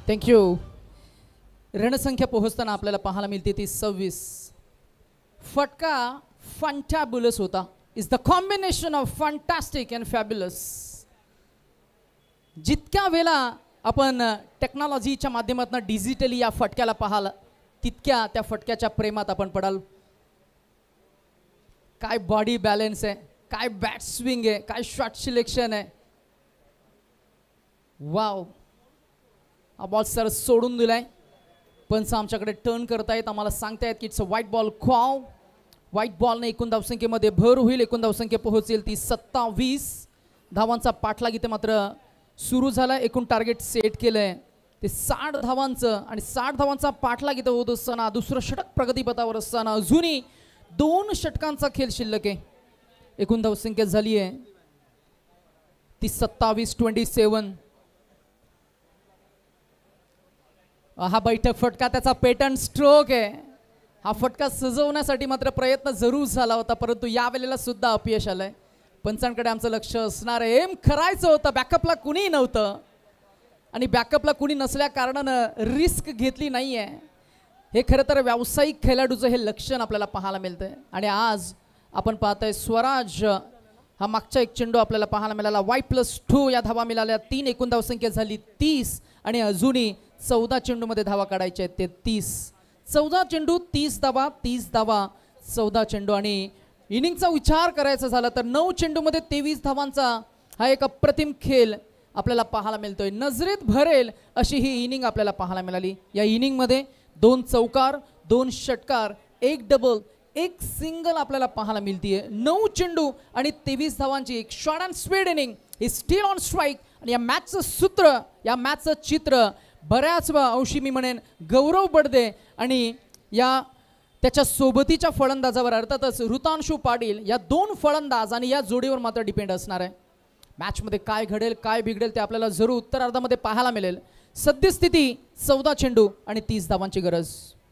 Thank you. रणसंख्या पोहोचताना आपल्याला पाहायला मिळते ती सव्वीस. फटका फंटॅब्युलस होता. Is the combination of fantastic and fabulous. जितक्या वेळा आपण टेक्नॉलॉजीच्या माध्यमातून डिजिटली या फटक्याला पाहाल तितक्या त्या फटक्याच्या प्रेमात आपण पडाल. काय बॉडी बॅलन्स आहे, काय बॅट स्विंग आहे, काय शॉट सिलेक्शन आहे. वाव. हा बॉल सर सोडून दिलाय. पंच आमच्याकडे टर्न करतायत, आम्हाला सांगतायत की इट्स अ व्हाईट बॉल क्वाव. व्हाईट बॉलने एकूण धावसंख्येमध्ये भर होईल. एकूण धावसंख्या पोहोचेल ती सत्तावीस. धावांचा पाठलाग इथे मात्र सुरू झाला. एकूण टार्गेट सेट केलंय ते साठ धावांचं आणि साठ धावांचा पाठलाग इथं होत असताना दुसरं षटक प्रगतीपथावर असताना अजूनही दोन षटकांचा खेळ शिल्लक आहे. एकूण धावसंख्या झाली आहे ती सत्तावीस ट्वेंटी सेवन. हा बैठक फटका त्याचा पेटंट स्ट्रोक आहे. हा फटका सजवण्यासाठी मात्र प्रयत्न जरूर झाला होता परंतु यावेळेला सुद्धा अपयश आलंय. पंचांकडे आमचं लक्ष असणार आहे. एम करायचं होतं, बॅकअपला कुणीही नव्हतं आणि बॅकअपला कुणी नसल्या कारणानं रिस्क घेतली नाही आहे. हे खरं तर व्यावसायिक खेळाडूचं हे लक्षण आपल्याला पाहायला मिळतंय. आणि आज आपण पाहतोय स्वराज हा मागचा एक चेंडू आपल्याला पाहायला मिळाला. वाय प्लस टू या धावा मिळाल्या. तीन एकूण धावसंख्या झाली तीस आणि अजूनही चौदा चेंडूमध्ये धावा काढायचे आहेत ते तीस. चौदा चेंडू तीस धावा, तीस धावा चौदा चेंडू. आणि इनिंगचा विचार करायचा झाला तर नऊ चेंडूमध्ये तेवीस धावांचा हा एक अप्रतिम खेळ आपल्याला पाहायला मिळतोय. नजरेत भरेल अशी ही इनिंग आपल्याला पाहायला मिळाली. या इनिंगमध्ये दोन चौकार, दोन षटकार, एक डबल, एक सिंगल आपल्याला पाहायला मिळतीये. नऊ चेंडू आणि तेवीस धावांची एक शॉर्ट अँड स्पीड इनिंग ही स्टील ऑन स्ट्राईक. आणि या मॅचचं सूत्र, या मॅचचं चित्र बऱ्याच अंशी मी म्हणेन गौरव बडदे आणि या त्याच्या सोबतीच्या फलंदाजावर अर्थातच ऋतांशू पाटील या दोन फलंदाज आणि या जोडीवर मात्र डिपेंड असणार आहे. मॅचमध्ये काय घडेल काय बिघडेल ते आपल्याला जरूर उत्तरार्धामध्ये पाहायला मिळेल. सद्यस्थिती चौदा चेंडू आणि तीस धावांची गरज.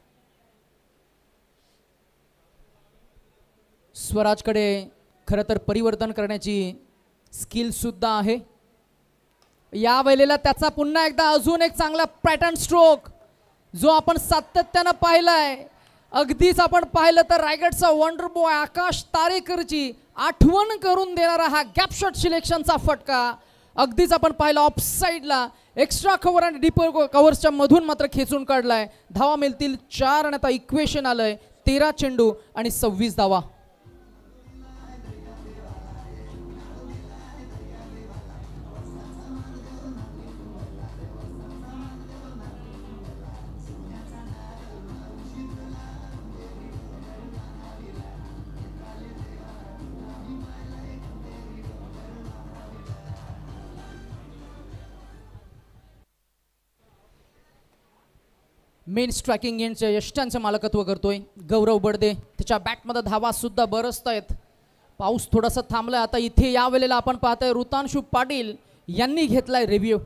स्वराजकडे खरं तर परिवर्तन करण्याची स्किल सुद्धा आहे. या वेळेला त्याचा पुन्हा एकदा अजून एक चांगला पॅटर्न स्ट्रोक जो आपण सातत्यानं पाहिलाय. अगदीच आपण पाहिलं तर रायगडचा वंडर बॉय आकाश तारेकरची आठवण करून देणारा हा गॅप शॉट सिलेक्शनचा फटका. अगदीच आपण पाहिलं ऑफ साईडला एक्स्ट्रा कव्हर आणि डीपर कव्हर्सच्या मधून मात्र खेचून काढलाय. धावा मिळतील चार आणि आता इक्वेशन आलंय तेरा चेंडू आणि सव्वीस धावा. मेन स्ट्रायकिंग एंडच्या यष्टांचं मालकत्व करतोय गौरव बडदे. त्याच्या बॅटमध्ये धावा सुद्धा बरसत आहेत. पाऊस थोडासा थांबलाय आता इथे. या वेळेला आपण पाहतोय ऋतांशू पाटील यांनी घेतलाय रिव्ह्यू.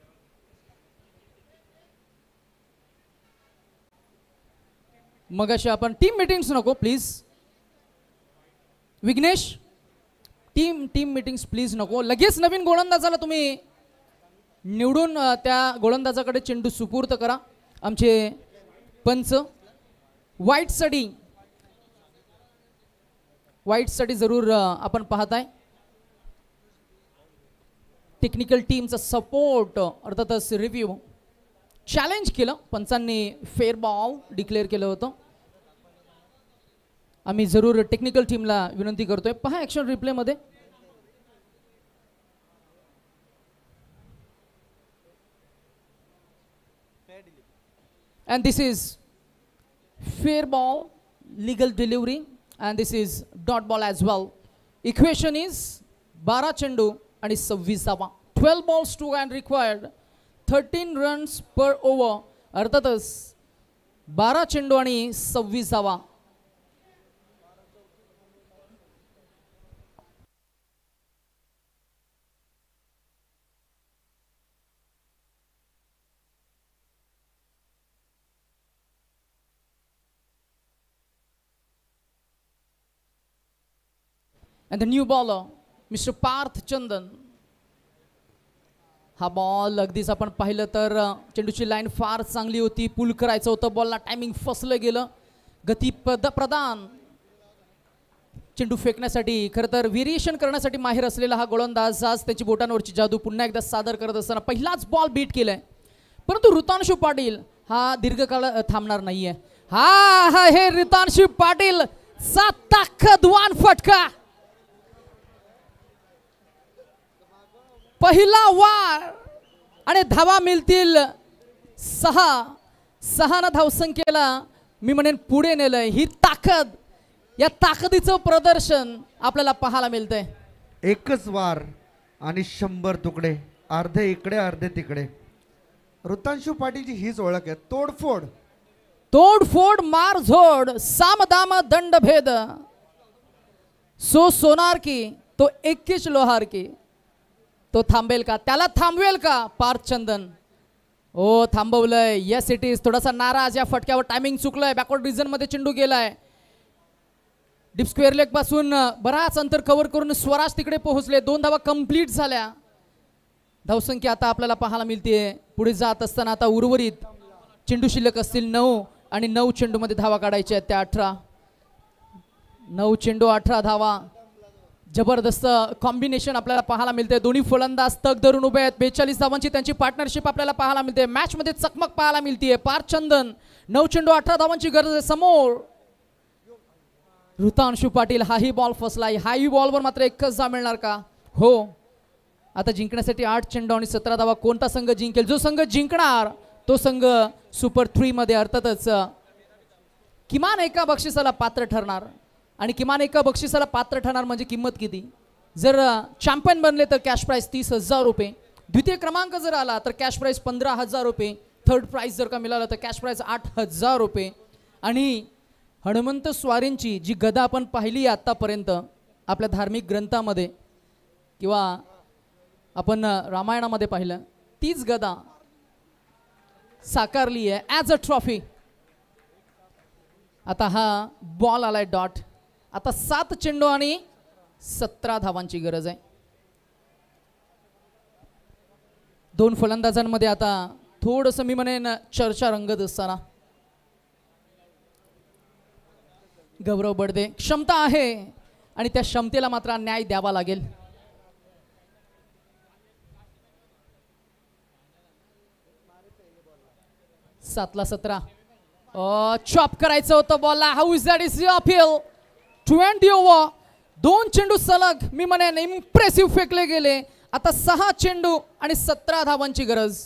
मग अशी आपण टीम मीटिंग्स नको please. Vighnesh team team meetings please नको. लगेच नवीन गोलंदाजाला तुम्ही निवडून त्या गोलंदाजाकडे चेंडू सुपूर्त करा. आमचे पंच वाईट साठी वाईट साठी जरूर आपण पाहताय. टेक्निकल टीमचा सपोर्ट अर्थातच रिव्ह्यू चॅलेंज केलं. पंचांनी फेअर बॉल डिक्लेअर केलं होतं. आम्ही जरूर टेक्निकल टीमला विनंती करतोय पहा ऍक्शन रिप्ले मध्ये. And this is fair ball, legal delivery, and this is dot ball as well. Equation is बारा चेंडू आणि सव्वीस धावा. twelve balls to and required thirteen runs per over. अर्थातच बारा चेंडू आणि सव्वीस धावा. And the new bowler, Mister Parth Chandan. हा बॉल अगदीच आपण पाहिलं तर अ, चेंडूची लाईन फार चांगली होती, पुल करायचं होतं, बॉलला टायमिंग फसलं गेलं. गती पद प्रदान चेंडू फेकण्यासाठी खरं तर व्हेरिएशन करण्यासाठी माहिर असलेला हा गोलंदाज आज त्याची बोटांवरची जादू पुन्हा एकदा सादर करत असताना पहिलाच बॉल बीट केलाय. परंतु ऋतांशू पाटील हा दीर्घकाळ अ, थांबणार नाहीये. हा हा हे ऋतांशू पाटील चा ताकदवान फटका, पहिला वार आणि धावा मिळतील सहा. सहा ना धावसंख्येला मी म्हणेन पुढे नेलंय. ही ताकद, या ताकदीचं प्रदर्शन आपल्याला पाहायला मिळतंय. एकच वार आणि शंभर तुकडे, अर्धे इकडे अर्धे तिकडे. ऋतांशू पाटीलची हीच ओळख आहे, तोडफोड. तोडफोड मारझोड सामदाम दंडभेद, सो सोनार की तो एक्कीच लोहार की. तो थांबेल का, त्याला थांबवेल का पार्थ चंदन. ओ थांबवलंय. Yes it is. थोडासा नाराज या फटक्यावर, टायमिंग चुकलंय, बॅकवर्ड रिजन मध्ये चेंडू गेलाय. डीप स्क्वेअर लेग पासून बराच अंतर कव्हर करून स्वराज तिकडे पोहोचले. दोन धावा कंप्लीट झाल्या. धावसंख्या आता आपल्याला पाहायला मिळते पुढे जात असताना. आता उर्वरित चेंडू शिल्लक असतील नऊ आणि नऊ चेंडू मध्ये धावा काढायच्या आहेत त्या अठरा. नऊ चेंडू अठरा धावा. जबरदस्त कॉम्बिनेशन आपल्याला पाहायला मिळते. दोन्ही फलंदाज तग धरून उभे आहेत. बेचाळीस धावांची त्यांची पार्टनरशिप आपल्याला पाहायला मिळते. मॅच मध्ये चकमक पाहायला मिळते. पार्थ चंदन नऊ चेंडू अठरा धावांची गरज आहे समोर. ऋतांशू पाटील हाही बॉल फसलाय. हाही बॉलवर मात्र एकच धाव मिळणार का? हो. आता जिंकण्यासाठी आठ चेंडू आणि सतरा धावा. कोणता संघ जिंकेल? जो संघ जिंकणार तो संघ सुपर थ्री मध्ये अर्थातच किमान एका बक्षिसाला पात्र ठरणार. आणि किमान एका बक्षिसाला पात्र ठरणार म्हणजे किंमत किती? जर चॅम्पियन बनले तर कॅश प्राइस तीस हजार रुपये. द्वितीय क्रमांक जर आला तर कॅश प्राइस पंधरा हजार रुपये. थर्ड प्राइस जर का मिळाला तर कॅश प्राइस आठ हजार रुपये. आणि हनुमंत स्वारींची जी गदा आपण पाहिली आतापर्यंत आपल्या धार्मिक ग्रंथामध्ये किंवा आपण रामायणामध्ये पाहिलं, तीच गदा साकारली आहे ॲज अ ट्रॉफी. आता हा बॉल आलाय डॉट. आता सात चेंडू आणि सतरा धावांची गरज आहे. दोन फलंदाजांमध्ये आता थोडंसं मी म्हणेन चर्चा रंगत असताना गौरव बडदे क्षमता आहे आणि त्या क्षमतेला मात्र न्याय द्यावा लागेल. सातला सतरा. चॉप करायचं होतं बॉलला. How is that is appeal. Twenty over. दोन चेंडू सलग मी म्हणेन इम्प्रेसिव्ह फेकले गेले. आता सहा चेंडू आणि सतरा धावांची गरज.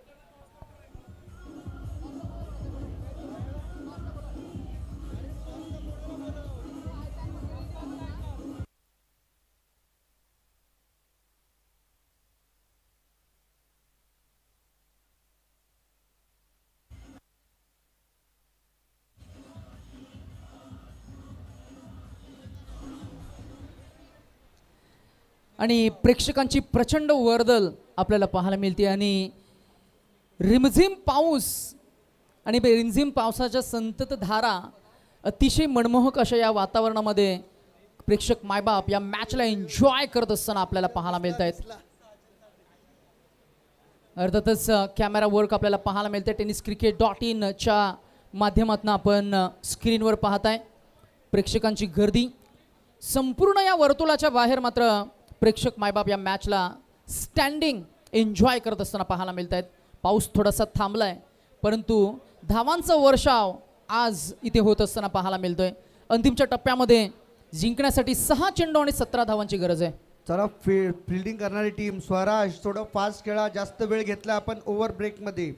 आणि प्रेक्षकांची प्रचंड वर्दळ आपल्याला पाहायला मिळते. आणि रिमझिम पाऊस आणि रिमझिम पावसाच्या संतत धारा अतिशय मनमोहक अशा या वातावरणामध्ये प्रेक्षक मायबाप या मॅचला एन्जॉय करत असताना आपल्याला पाहायला मिळत आहेत. अर्थातच कॅमेरा वर्क आपल्याला पाहायला मिळते. टेनिस क्रिकेट डॉट इन च्या माध्यमातून आपण स्क्रीनवर पाहताय. प्रेक्षकांची गर्दी संपूर्ण या वर्तुळाच्या बाहेर मात्र प्रेक्षक मायबाप या मॅचला स्टँडिंग एन्जॉय करत असताना पाहायला मिळत आहेत. पाऊस थोडासा थांबलाय परंतु धावांचा वर्षाव आज इथे होत असताना पाहायला मिळतोय. अंतिमच्या टप्प्यामध्ये जिंकण्यासाठी सहा चेंडू आणि सतरा धावांची गरज आहे. चला फी फिल्डिंग करणारी टीम स्वराज थोडं फास्ट खेळा. जास्त वेळ घेतला आपण ओव्हर ब्रेकमध्ये.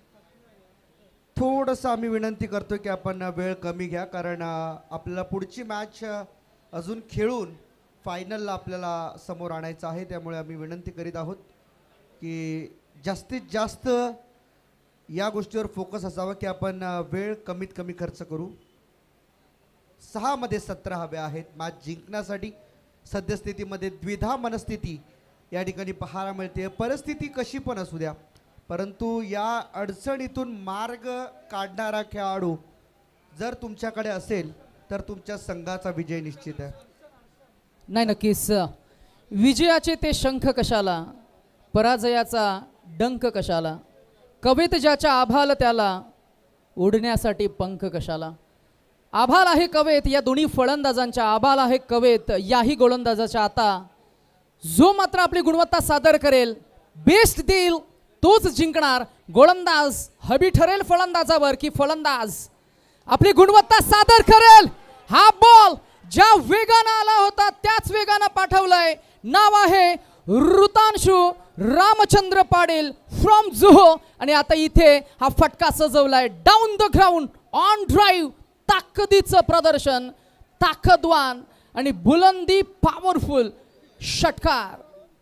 थोडंसं आम्ही विनंती करतो की आपण वेळ कमी घ्या कारण आपल्याला पुढची मॅच अजून खेळून फायनलला आपल्याला समोर आणायचं आहे. त्यामुळे आम्ही विनंती करीत आहोत की जास्तीत जास्त या गोष्टीवर फोकस असावा की आपण वेळ कमीत कमी खर्च करू. सहामध्ये सतरा हवे आहेत मॅच जिंकण्यासाठी. सद्यस्थितीमध्ये द्विधा मनस्थिती या ठिकाणी पाहायला मिळते. परिस्थिती कशी पण असू द्या परंतु या अडचणीतून मार्ग काढणारा खेळाडू जर तुमच्याकडे असेल तर तुमच्या संघाचा विजय निश्चित आहे. नाही नक्कीच. विजयाचे ते शंख कशाला पराजयाचा डंक कशाला, कवेत ज्याच्या आभाल त्याला, उडण्यासाठी पंख कशाला. आभाल आहे कवेत या दोन्ही फलंदाजांच्या, आभाल आहे कवेत याही गोलंदाजाच्या. आता जो मात्र आपली गुणवत्ता सादर करेल, बेस्ट देईल, तोच जिंकणार. गोलंदाज हवी ठरेल फलंदाजावर की फलंदाज आपली गुणवत्ता सादर करेल. हा बॉल ज्या वेगानं आला होता त्याच वेगानं पाठवलाय. नाव आहे ऋतांशू रामचंद्र पाटील फ्रॉम जुहो. आणि आता इथे हा फटका सजवलाय. Down the ground on drive, ताकदीचं प्रदर्शन, ताकदवान आणि बुलंदी पॉवरफुल षटकार.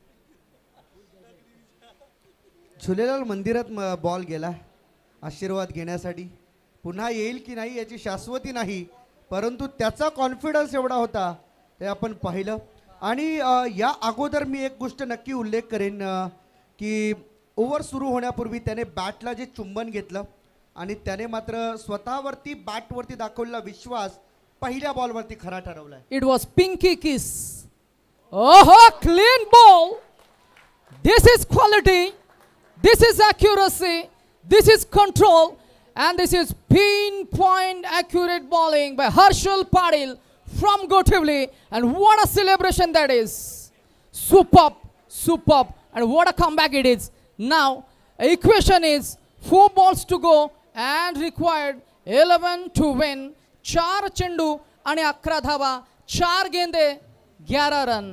झुलेलाल मंदिरात बॉल गेला आशीर्वाद घेण्यासाठी. पुन्हा येईल की नाही याची शाश्वती नाही, परंतु त्याचा कॉन्फिडन्स एवढा होता ते आपण पाहिलं. आणि अ, या अगोदर मी एक गोष्ट नक्की उल्लेख करेन अ, की ओव्हर सुरू होण्यापूर्वी त्याने बॅटला जे चुंबन घेतलं आणि त्याने मात्र स्वतःवरती बॅटवरती दाखवलेला विश्वास पहिल्या बॉलवरती खरा ठरवलाय. It was pinky kiss. ओहो, clean ball. This is quality, this is accuracy, this is control, and this is pinpoint accurate bowling by Harshal Patil from Gotivli. And what a celebration that is. Superb, superb, and what a comeback it is. Now equation is four balls to go and required eleven to win. चार चेंडू आणि अकरा धावा, चार गेंदे, ग्यारह run.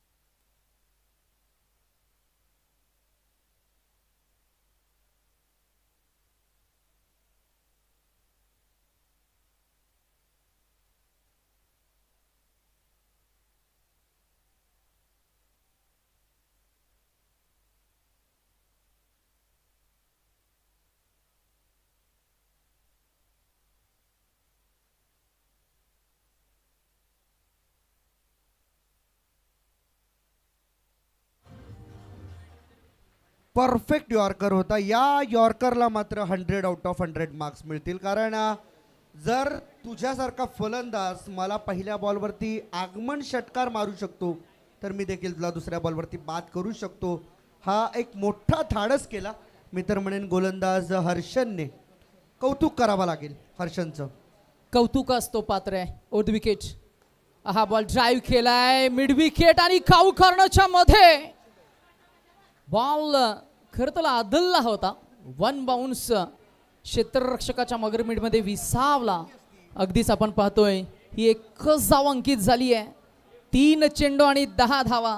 Perfect yorker होता. या यॉर्करला मात्र hundred out of hundred marks मिळतील. कारण अ, जर तुझ्यासारखा फलंदाज मला पहिल्या बॉलवरती आगमन षटकार मारू शकतो, तर मी देखील तुला दुसऱ्या बॉलवरती बाद करू शकतो. हा एक मोठा धाडस केला. मी तर म्हणेन गोलंदाज हर्षनने कौतुक करावं लागेल. हर्षनचं कौतुक असतो पात्र आहे. ओड विकेट, हा बॉल ड्राईव्ह केलाय मिड विकेट आणि काऊ कर्णच्या मध्ये बॉल खरं तर आदलला होता. वन बाउन्स क्षेत्ररक्षकाच्या मगर मिडमध्ये विसावला. अगदीच आपण पाहतोय ही एकच धाव अंकित झाली आहे. तीन चेंडू आणि दहा धावा.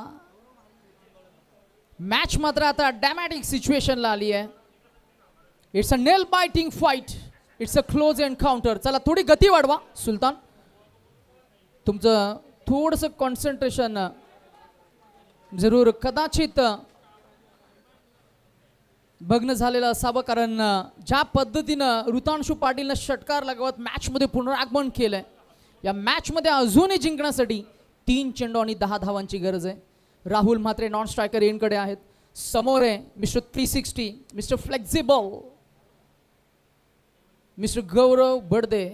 मॅच मात्र आता ड्रॅमॅटिक सिच्युएशनला आली आहे. It's a nail biting fight, it's a close encounter. चला थोडी गती वाढवा सुलतान, तुमचं थोडंसं कॉन्सन्ट्रेशन जरूर कदाचित भग्न झालेलं असावं. कारण ज्या पद्धतीनं ऋतांशू पाटीलनं षटकार लगवत मॅचमध्ये पुनरागमन केलंय, या मॅचमध्ये अजूनही जिंकण्यासाठी तीन चेंडू आणि दहा धावांची गरज आहे. राहुल म्हात्रे नॉन स्ट्रायकर एंडकडे आहेत. समोर आहे mister three sixty, mister flexible, mister Gaurav Badade.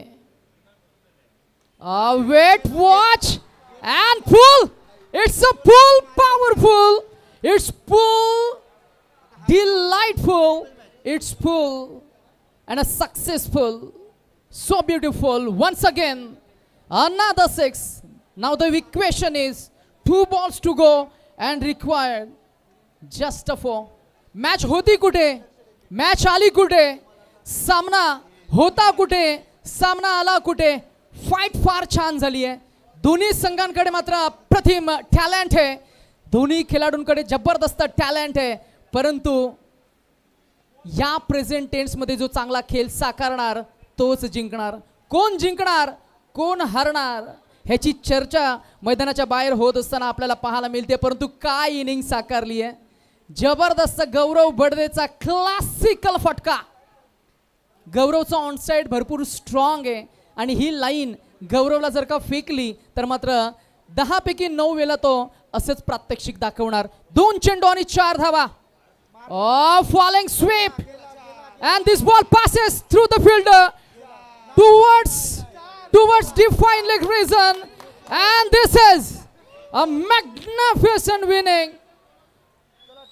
Wait, watch and pull. It's a pull, powerful. It's pull, delightful, it's full and a successful, so beautiful. Once again another six. Now the equation is two balls to go and required just a four. match hoti kute, match ali kute, samna hota kute, samna ala kute. fight फार छान झाली आहे. दोन्ही संघांकडे मात्र अप्रतिम talent आहे. दोन्ही खेळाडूंकडे जबरदस्त टॅलेंट आहे. परंतु या प्रेझेंट टेन्स मध्ये जो चांगला खेळ साकारणार तोच जिंकणार. कोण जिंकणार, कोण हरणार ह्याची चर्चा मैदानाच्या बाहेर होत असताना आपल्याला पाहायला मिळते. परंतु काय इनिंग साकारली आहे. जबरदस्त गौरव बडदेचा क्लासिकल फटका. गौरवचा ऑनसाइड भरपूर स्ट्रॉंग आहे आणि ही लाईन गौरवला जर का फेकली तर मात्र दहा पैकी नऊ वेळा तो असेच प्रात्यक्षिक दाखवणार. दोन चेंडू आणि चार धावा. Oh, falling sweep, and this ball passes through the fielder towards towards defined leg reason, and this is a magnificent winning.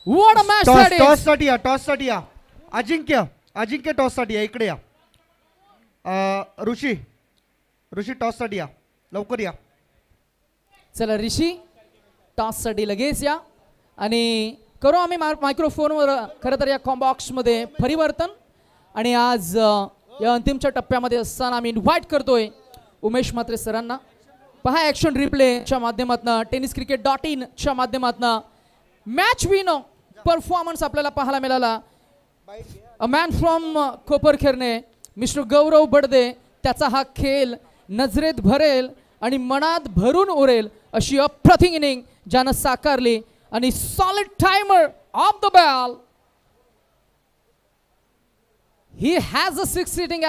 What a match toss that is. Toss साठी या टॉस साठी या अजिंक्य अजिंक्य टॉस साठी या इकडे या अं, ऋषी ऋषी टॉस साठी या लवकर या. चला ऋषी टॉस साठी लगेच या आणि करू आम्ही मायक्रोफोनवर खरं तर या कॉम्बॉक्समध्ये परिवर्तन. आणि आज अ, या अंतिमच्या टप्प्यामध्ये असताना आम्ही इन्व्हाइट करतोय उमेश म्हात्रे सरांना. पहा ॲक्शन रिप्लेच्या माध्यमातून टेनिस क्रिकेट डॉट इनच्या माध्यमातून मॅच विन परफॉर्मन्स आपल्याला पाहायला मिळाला. A man from Koparkhairane mister Gaurav Badade. त्याचा हा खेळ नजरेत भरेल आणि मनात भरून उरेल अशी अप्रतिम इनिंग ज्यानं साकारली. आणि solid timer of the ball. He has a six sitting